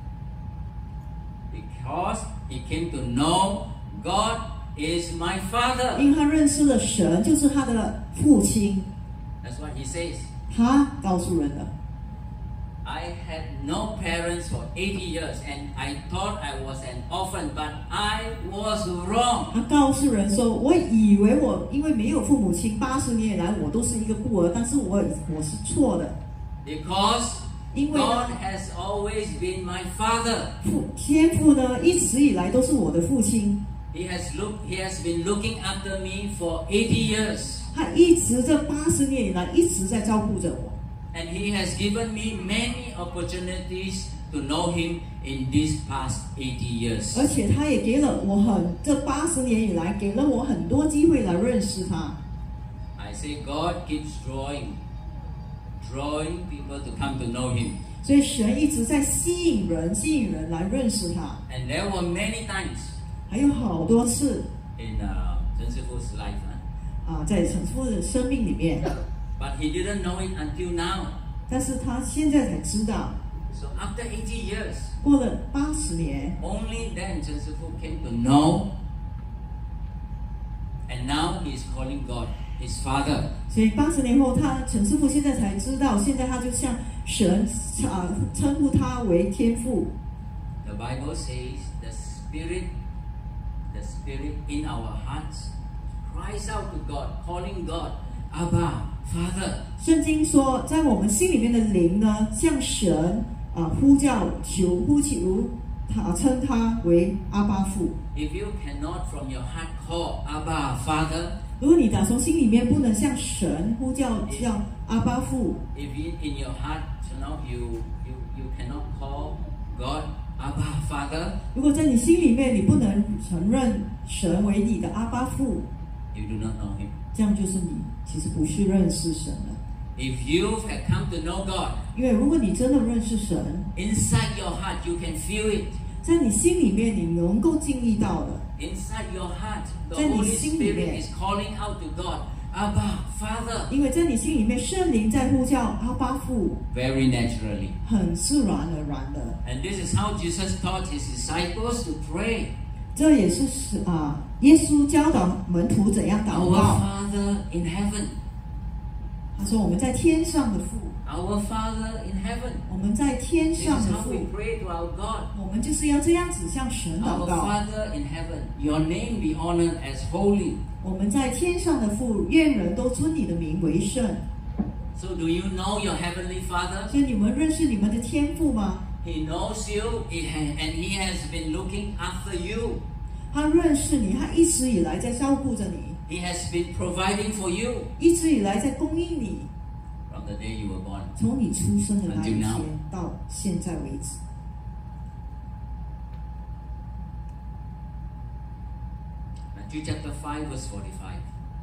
Because he came to know God is my father. 因为他认识了神，就是他的父亲。 That's what he says. 他告诉人的。 I had no parents for 80 years and I thought I was an orphan, but I was wrong. 他告诉人说：“我以为我因为没有父母亲，80年以来我都是一个孤儿，但是我是错的。 Because 因为 God has always been my father. 天父呢，一直以来都是我的父亲， He has been looking after me for 80 years. 他一直这80年以来一直在照顾着我。 And he has given me many opportunities to know him in these past 80 years. 而且他也给了我这80年以来给了我很多机会来认识他。 I say God keeps drawing people to come to know him. 所以神一直在吸引人来认识他。 And there were many times 还有好多次 in Chen Sifu's life. 在陈师傅的生命里面， But he didn't know it until now. 但是他现在才知道， So after 80 years, 过了80年， only then Chen Sifu came to know. And now he's calling God his father. 所以80年后，陈师傅现在才知道，现在他就向神称呼他为天父。 The Bible says the Spirit in our hearts cries out to God, calling God, Abba, Father. 圣经说，在我们心里面的灵呢，向神呼叫称他为阿爸父。 If you cannot from your heart call Abba, Father, 如果你打从心里面不能向神呼叫阿爸父， if in your heart you cannot call God Abba, Father, 如果在你心里面你不能承认神为你的阿爸父， you do not know Him. 这样就是你其实不是认识神了。 If you have come to know God, 因为如果你真的认识神， inside your heart you can feel it. 在你心里面你能够经历到的， Inside your heart, the 在你 Holy 心里面 Spirit is calling out to God, Abba, Father, 因为在你心里面圣灵在呼叫阿爸父， very naturally. 很自然而然的。 And this is how Jesus taught His disciples to pray. 这也是耶稣教导门徒怎样祷 Our 告。 Father in heaven, 他说：“我们在天上的父， our Father in heaven. 我们在天 This 上 is 的 how 父， we pray to our God. 我们就是要这样子向神祷 Our 告。 Father in heaven, your name be honored as holy. 我们在天上的父，愿人都尊你的名为圣。 So do you know your heavenly Father? 所以你们认识你们的天父吗？ He knows you and He has been looking after you. 他认识你，他一直以来在照顾着你。 He has been providing for you 一直以来在供应你， from the day you were born. 从你出生的那一 Until now. 天到现在为止。 Matthew chapter 5 verse 45.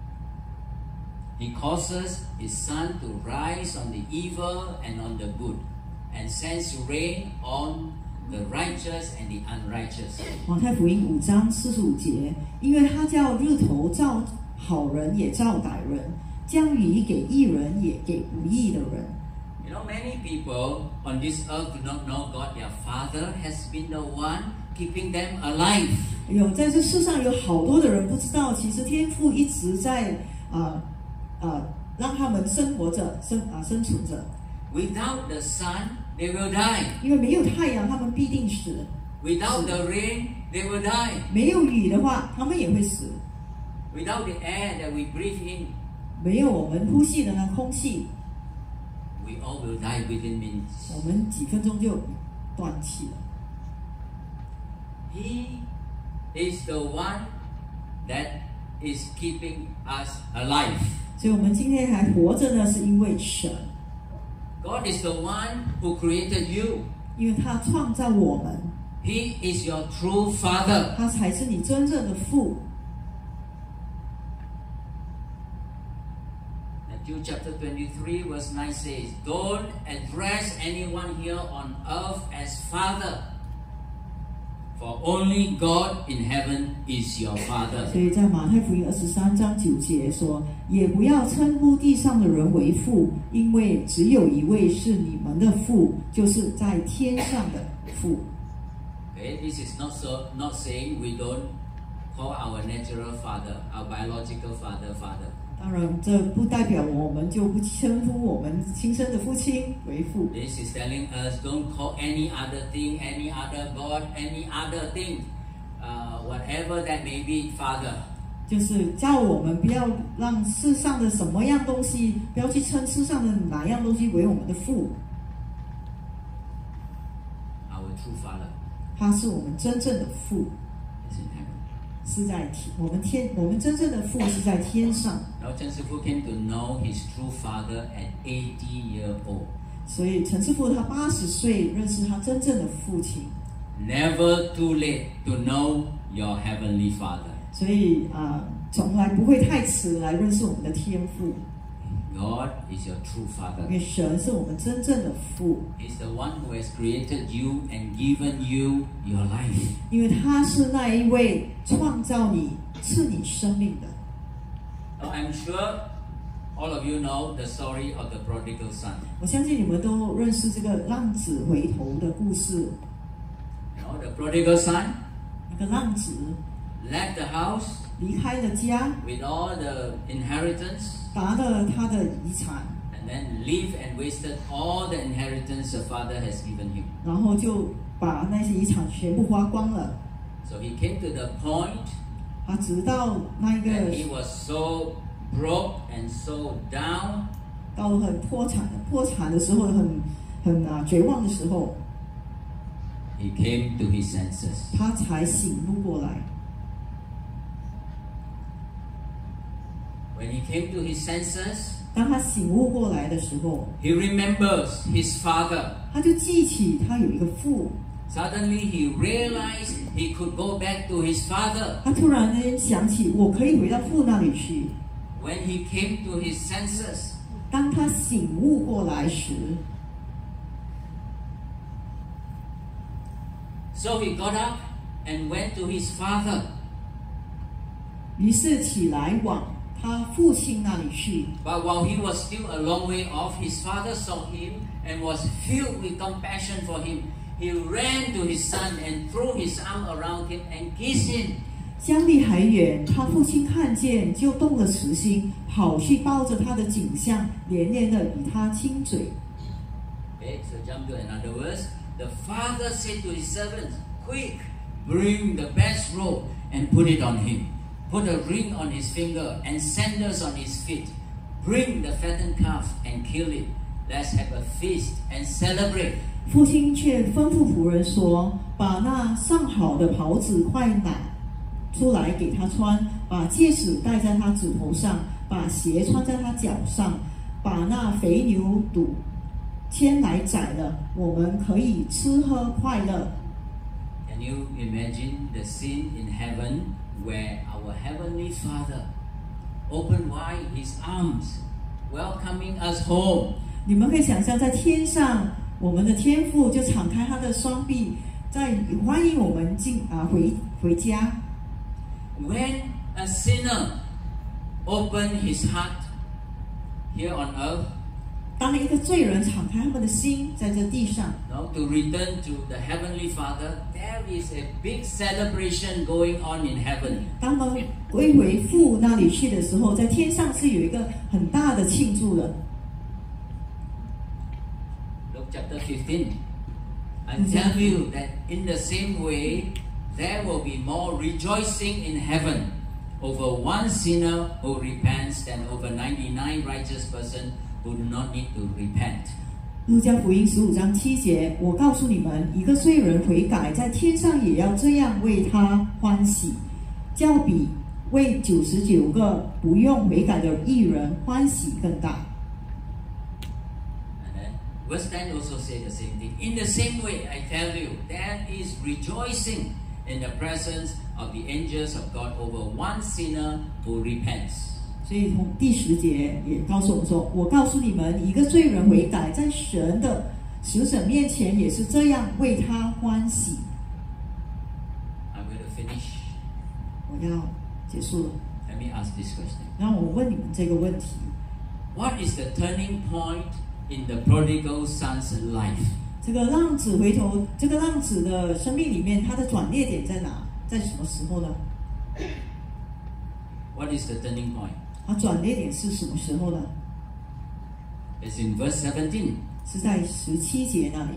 He causes his sun to rise on the evil and on the good, and sends rain on the righteous and the unrighteous. 马太福音5章45节，因为他叫日头照好人也照歹人，将雨给义人也给不义的人。 You know, many people on this earth do not know God. Their Father has been the one keeping them alive. 在这世上有好多的人不知道，其实天父一直在让他们生活着，生存着。 Without the sun, they will die. 因为没有太阳，他们必定死； Without the rain, they will die. 没有雨的话，他们也会死； Without the air that we breathe in, 没有我们呼吸的那空气， we all will die within minutes. 我们几分钟就断气了。 He is the one that is keeping us alive. 所以，我们今天还活着呢，是因为神， God is the one who created you. 因为他创造我们， He is your true Father. 他才是你真正的父。 Matthew chapter 23 verse 9 says, Don't address anyone here on earth as Father, for only God in heaven is your Father. 所以在马太福音23章9节说，也不要称呼地上的人为父，因为只有一位是你们的父，就是在天上的父。 Okay, this is not saying we don't call our natural father, our biological father, father. 当然，这不代表我们就不称呼我们亲生的父亲为父。 This is telling us don't call any other thing, any other God, any other thing, whatever that may be, Father. 就是叫我们不要让世上的什么样东西，不要去称世上的哪样东西为我们的父。 Our true Father 他是我们真正的父， is in heaven. 是在天，我们真正的父是在天上。 Now Chen Sifu came to know his true father at 80 years old. 所以陈师傅他80岁认识他真正的父亲。 Never too late to know your heavenly Father. 所以从来不会太迟来认识我们的天父。 God is your true 因 Father. 为神是我们真正的父， He's the one who has created you and given you your life. 因为他是那一位创造你、赐你生命的。 Now, I'm sure all of you know the story of the prodigal son. 我相信你们都认识这个浪子回头的故事。 You know, the prodigal son 那个浪子 left the house 离开了家， with all the inheritance 拿了他的遗产， and then lived and wasted all the inheritance the father has given him. 然后就把那些遗产全部花光了。 So he came to the point 他直到那一 that 个 he was so broke and so down 到很破产的时候，很绝望的时候， he came to his senses. 他才醒悟过来。 When he came to his senses, 当他醒悟过来的时候， he remembers his father. 他就记起他有一个父。 Suddenly he realized he could go back to his father. 他突然间想起，我可以回到父那里去。 When he came to his senses, 当他醒悟过来时， so he got up and went to his father. 于是起来往他父亲那里去。 But while he was still a long way off, his father saw him and was filled with compassion for him. He ran to his son and threw his arm around him and kissed him. 相离还远，他父亲看见就动了慈心，跑去抱着他的颈项，连连的与他亲嘴。 Okay, so jump to another verse. The father said to his servants, "Quick, bring the best robe and put it on him. Put a ring on his finger and sandals on his feet. Bring the fattened calf and kill it. Let's have a feast and celebrate." 父亲却吩咐仆人说：“把那上好的袍子快拿出来给他穿， 把戒指戴在他指头上，把鞋穿在他脚上，把那肥牛犊牵来宰了，我们可以吃喝快乐。 Can you imagine the scene in heaven where our Heavenly Father opened wide His arms, welcoming us home? 你们可以想象，在天上，我们的天父就敞开他的双臂，在欢迎我们回家。 When a sinner opened his heart here on earth, 当一个罪人敞开他们的心，在这地上， now to return to the Heavenly Father, there is a big celebration going on in heaven. 当他们归回父那里去的时候，在天上是有一个很大的庆祝的。 Luke chapter 15. I tell you that in the same way, there will be more rejoicing in heaven over one sinner who repents than over 99 righteous person who do not need to repent. 路加福音15章7节，我告诉你们，一个罪人悔改，在天上也要这样为他欢喜，较比为99个不用悔改的义人欢喜更大。 And then verse 10 also say the same thing. In the same way, I tell you, there is rejoicing in the presence of the angels of God over one sinner who repents. 所以从第10节也告诉我们说，我告诉你们，一个罪人悔改，在神的使者面前也是这样为他欢喜。 I'm going to finish. 我要结束了， Let me ask this question. 让我问你们这个问题： What is the turning point in the prodigal son's life? 这个浪子回头，这个浪子的生命里面，他的转捩点在哪？在什么时候呢？ What is the turning point? 他转捩点是什么时候呢？ It's in verse 17. 是在17节那里。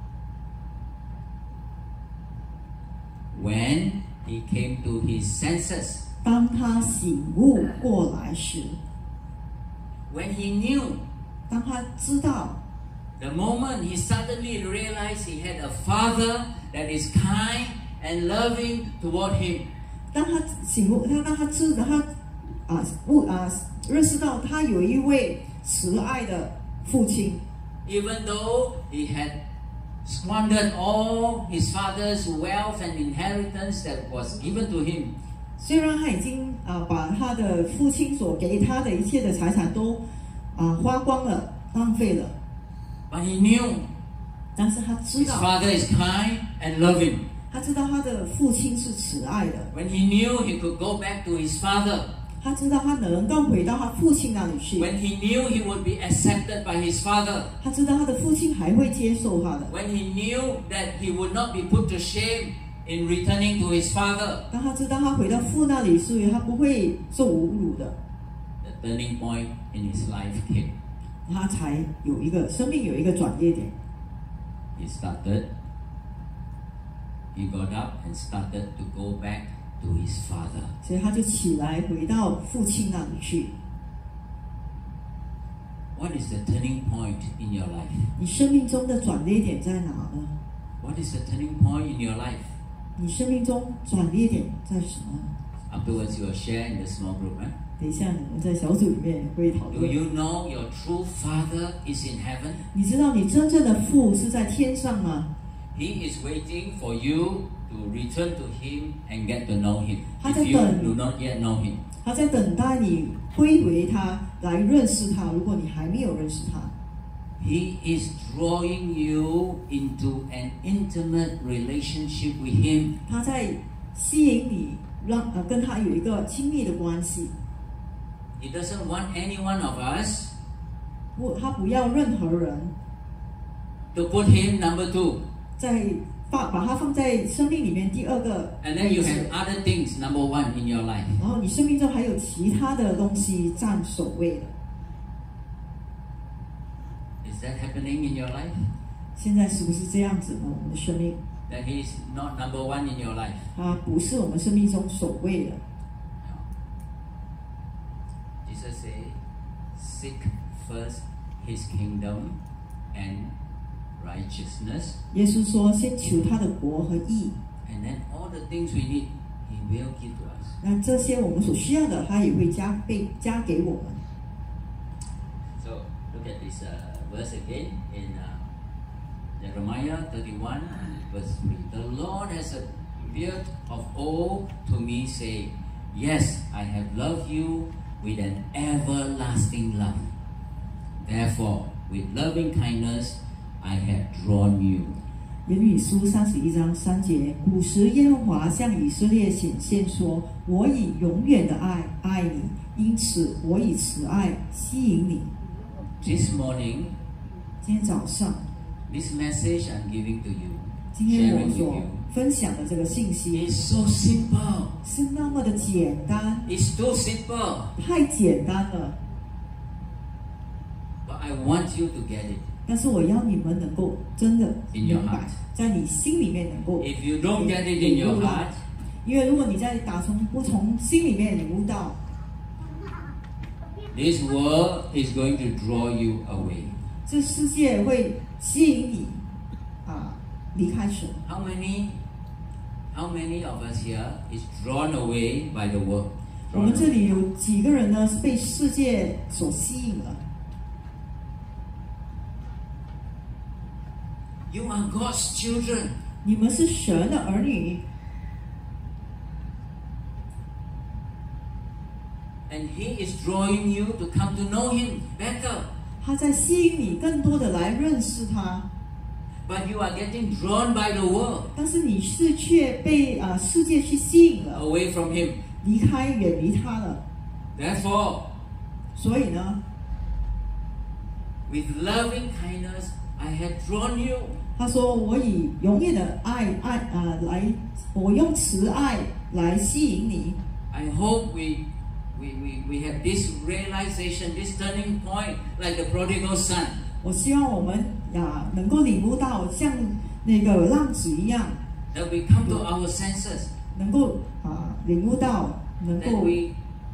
When he came to his senses, 当他醒悟过来时， when he knew, 当他知道， the moment he suddenly realized he had a father that is kind and loving toward him. 当他醒悟，当他知道他认识到他有一位慈爱的父亲， Even though he had squandered all his father's wealth and inheritance that was given to him, 虽然他已经把他的父亲所给他的一切的财产都花光了，浪费了， but he knew 但是他知 his 道， father is kind and loving. 他知道他的父亲是慈爱的， When he knew he could go back to his father, 他知道他能够回到他父亲那里去， when he knew he would be accepted by his father, 他知道他的父亲还会接受他的， when he knew that he would not be put to shame in returning to his father, 当他知道他回到父那里，所以他不会受侮辱的， the turning point in his life came. 他才有一个生命有一个转捩点。 He got up and started to go back to his father. 所以他就起来回到父亲那里去。 What is the turning point in your life? 你生命中的转捩点在哪呢？ What is the turning point in your life? 你生命中转捩点在什么？ Afterwards, you will share in the small group. Right? 等一下你们在小组里面会讨 Do 论。 you know your true father is in heaven? 你知道你真正的父是在天上吗？ He is waiting for you to return to him and get to know him. 他在 If you 等 do not yet know him. 他在等待你归回他，来认识他。如果你还没有认识他， He is drawing you into an intimate relationship with him. 他在吸引你，让跟他有一个亲密的关系。 He doesn't want any one of us 他不要任何人 to put him number 2. 把他放在生命里面第二个 And 位 then you 置 have other things number 1 in your life. 然后你生命中还有其他的东西占首位的。 Is that happening in your life? 现在是不是这样子呢？我们的生命， That he is not number 1 in your life. 它不是我们生命中首位的。 Jesus said, seek first his kingdom and righteousness, 耶稣说：“先求他的国和义， and then all the things we need, he will give to us. 那这些我们所需要的，他也会被加给我们。 So look at this verse again in Jeremiah 31 verse 3. The Lord has appeared of old to me, saying, Yes, I have loved you with an everlasting love. Therefore, with loving kindness, I have drawn you. 耶利米书31章3节，古时耶和华向以色列显现说：“我以永远的爱爱你，因此我以慈爱吸引你。” This morning, 今天早上， this message I'm giving to you, 今天 sharing 我 with 所 you, 分享的这个信息 is so simple. 是那么的简单， It's too simple. 太简单了。 But I want you to get it. 但是我要你们能够真的 In your 明白 heart.， 在你心里面能够 If you don't get it in your 领悟到 heart, 因为如果你在不从心里面领悟到， this world is going to draw you away. 这世界会吸引你离开神。 How many of us here is drawn away by the world? 我们这里有几个人呢是被世界所吸引了？ You are God's children. 你们是神的儿女， And He is drawing you to come to know Him better. 他在吸引你更多的来认识他。 But you are getting drawn by the world 但是你是却被世界去吸引了， away from Him. 远离他了。 Therefore, 所以呢， with loving kindness, I have drawn you. 他说：“我以永远的爱来，我用慈爱来吸引你。” I hope we have this realization, this turning point, like the prodigal son. 我希望我们能够领悟到像那个浪子一样， That we come to our senses, 能够领悟到，能 that 够 we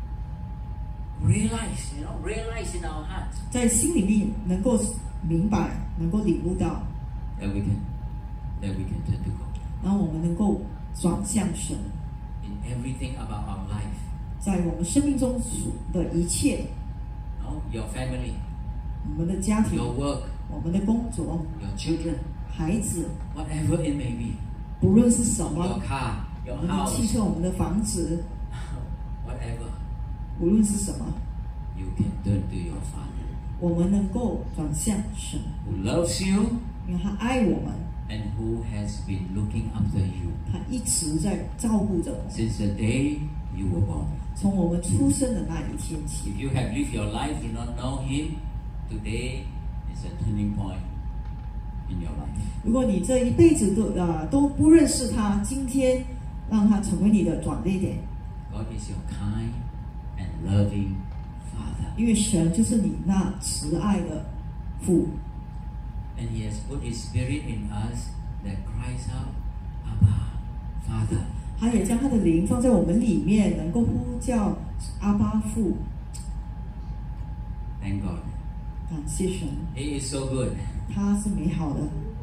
realize in our heart 在心里面能够明白，能够领悟到， that we can turn to God 然后我们能够转向神， in everything about our life. 在我们生命中的一切， Your family, 我们的家庭、 your work, 我们的工作、 your children, 孩子， whatever it may be, 不论是什 your 么， car, your 我们的汽 house, 车、我们的房子， whatever, 无论是什么， you can turn to your Father 我们能够转向神， who loves you 因为他爱我们， and who has been looking after you 他一直在照顾着我们， since the day you were born. 从我们出生的那一天起。 If you have lived your life do not know Him, today is a turning point in your life. 如果你这一辈子都不认识他，今天让他成为你的转捩点， God is your kind and loving Father. 因为神就是你那慈爱的父， And He has put His Spirit in us that cries out, Abba, Father. 他也将他的灵放在我们里面，能够呼叫阿爸父。 Thank God. 感谢神， He is so good. 他是美好的。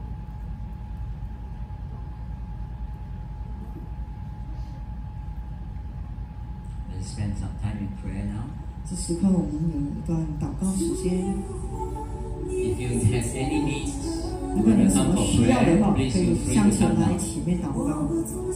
Let's spend some time in prayer now. 这时刻我们有一段祷告时间， If you have any needs, 如果 want 你有 to 什 come 么 for 需要的 prayer, 话，可 please 以 feel free 向 to 前 come 来 now. 前面祷告。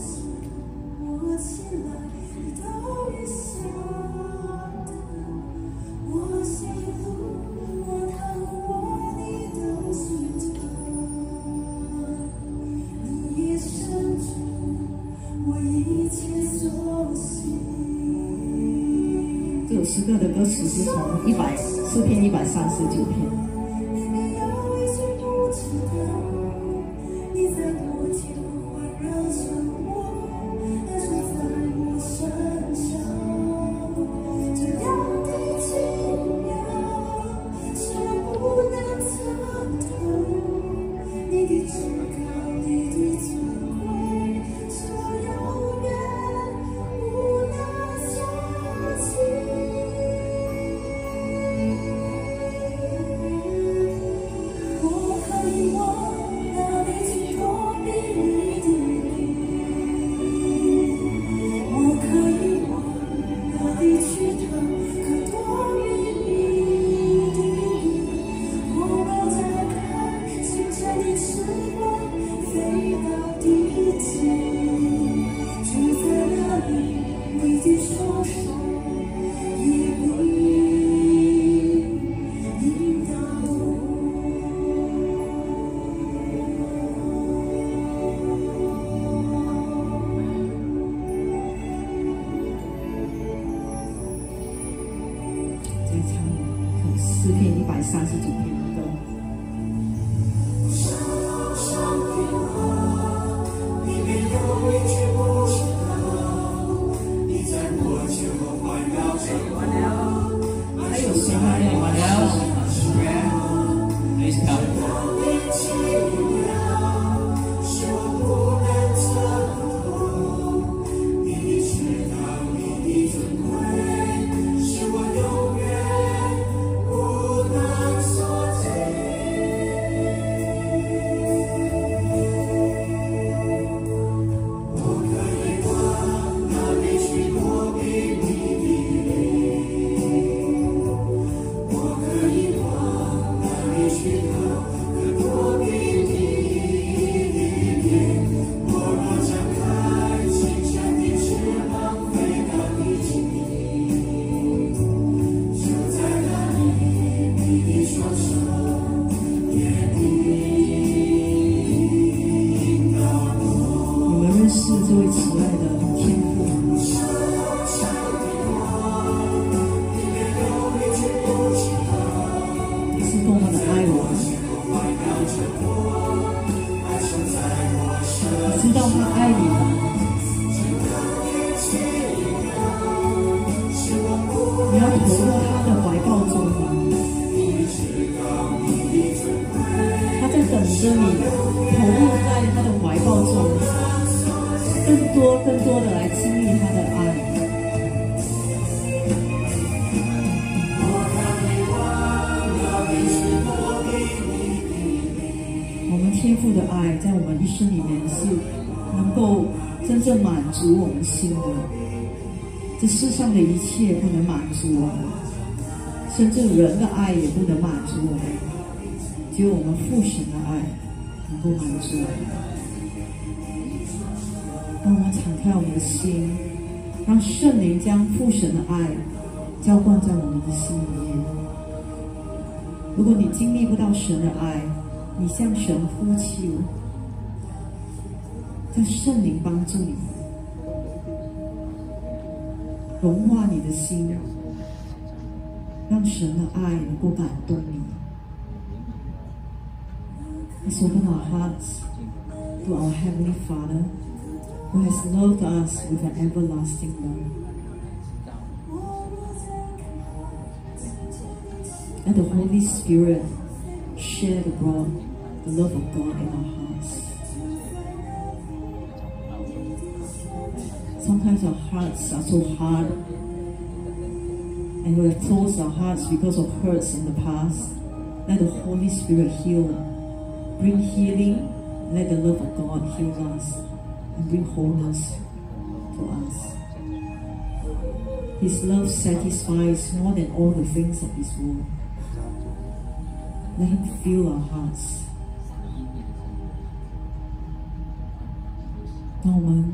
这首诗歌的歌词是从诗篇139篇。 你再唱诗篇139篇的歌。还有谁还有吗 Please come. 是这位慈爱的天父，你是多么的爱我们，你知道他爱你吗？你要投入他的怀抱中吗？他在等着你投入在他的怀抱中。更多的来经历他的爱。我们天父的爱在我们一生里面是能够真正满足我们心的，这世上的一切不能满足我们，甚至人的爱也不能满足我们，只有我们父神的爱能够满足我们。让我们敞开我们的心，让圣灵将父神的爱浇灌在我们的心里面。如果你经历不到神的爱，你向神呼求，叫圣灵帮助你，融化你的心，让神的爱能够感动你。Let's open our hearts to our Heavenly Father, who has loved us with an everlasting love. Let the Holy Spirit share the love of God in our hearts. Sometimes our hearts are so hard, and we have closed our hearts because of hurts in the past. Let the Holy Spirit heal, bring healing. Let the love of God heal us and bring wholeness to us. His love satisfies more than all the things of this world. Let Him fill our hearts. 让我们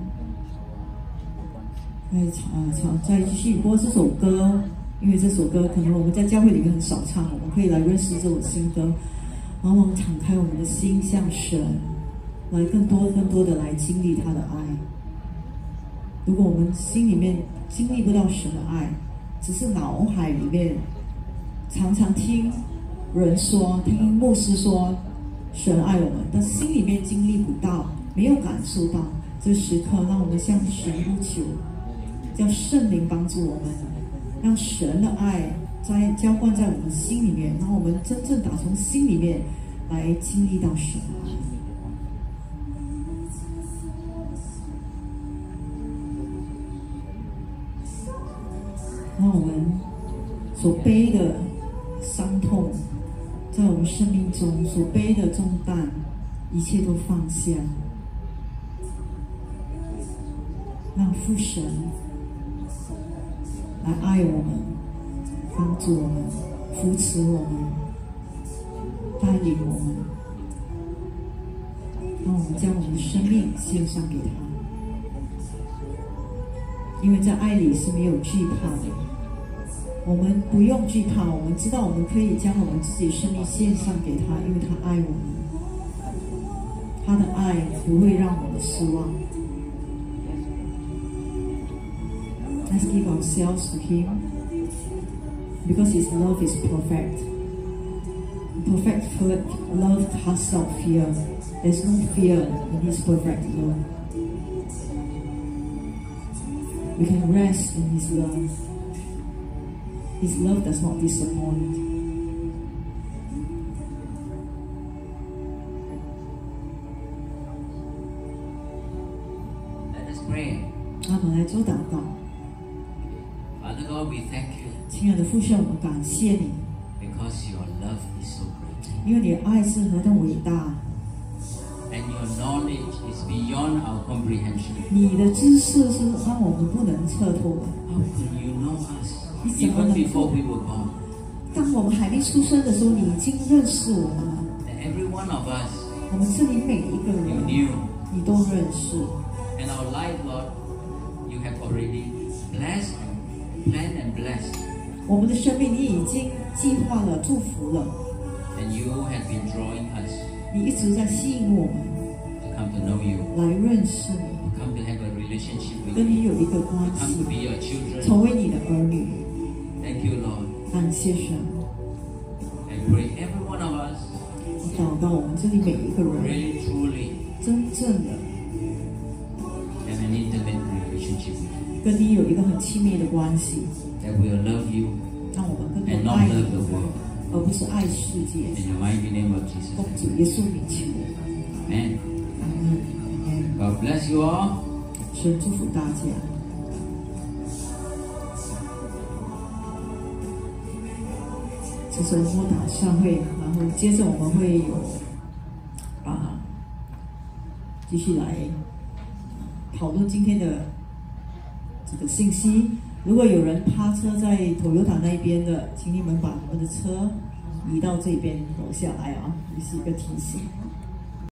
再继续播这首歌，因为这首歌可能我们在教会里面很少唱，我们可以来认识这首新歌。然后我们敞开我们的心向神，来更多的来经历他的爱。如果我们心里面经历不到神的爱，只是脑海里面常常听人说，听牧师说神爱我们，但心里面经历不到，没有感受到，这时刻让我们向神呼求，叫圣灵帮助我们，让神的爱浇灌在我们心里面，然后我们真正打从心里面来经历到神的爱。让我们所背的伤痛，在我们生命中所背的重担，一切都放下，让父神来爱我们，帮助我们，扶持我们，带领我们，让我们将我们的生命献上给他。因为在爱里是没有惧怕的，我们不用惧怕，我们知道我们可以将我们自己的生命献上给他，因为他爱我们，他的爱不会让我们失望。Let's give ourselves to Him. Because His love is perfect. Perfect love casts out fear. There's no fear in His perfect love. We can rest in His love. His love does not disappoint. Let us pray. 我们来做祷告。 Father God, we thank you 亲爱的父神，我们感谢你， because your love is so great 因为你的爱是何等伟大， and your knowledge is beyond our comprehension. 你的知识是让我们不能测透的。 How can you know us 你怎么 even 能 before 够？ we were born? 当我们还没出生的时候，你已经认识我们了。 And every one of us 我们这里每一个 you 人， knew. 你都认识。 And our life, Lord, you have already blessed and planned and blessed. 我们的生命，你已经计划了、祝福了。 And you have been drawing us 你一直在吸引我们 to come to know you, 来认识你， to come to have a relationship with 跟 you, 你有一个关 come 系 to，be your children. 成为你的儿女。 Thank you, Lord. 感谢神， I pray every one of us 我祷告我们这里每一个人， really, truly 真正的 have an intimate relationship with you. 跟你有一个很亲密的关系， That we'll love you 让我们更 and 多 not 爱 love 你， the world. 而不是爱世界。 In the mighty name of Jesus. 奉主耶稣名求， Amen. 阿门。阿门。 God bless you all. 神祝福大家。这是摸打上会，然后接着我们会有继续来讨论今天的这个信息。如果有人趴车在Toyota那边的，请你们把你们的车移到这边楼下来啊，也是一个提醒。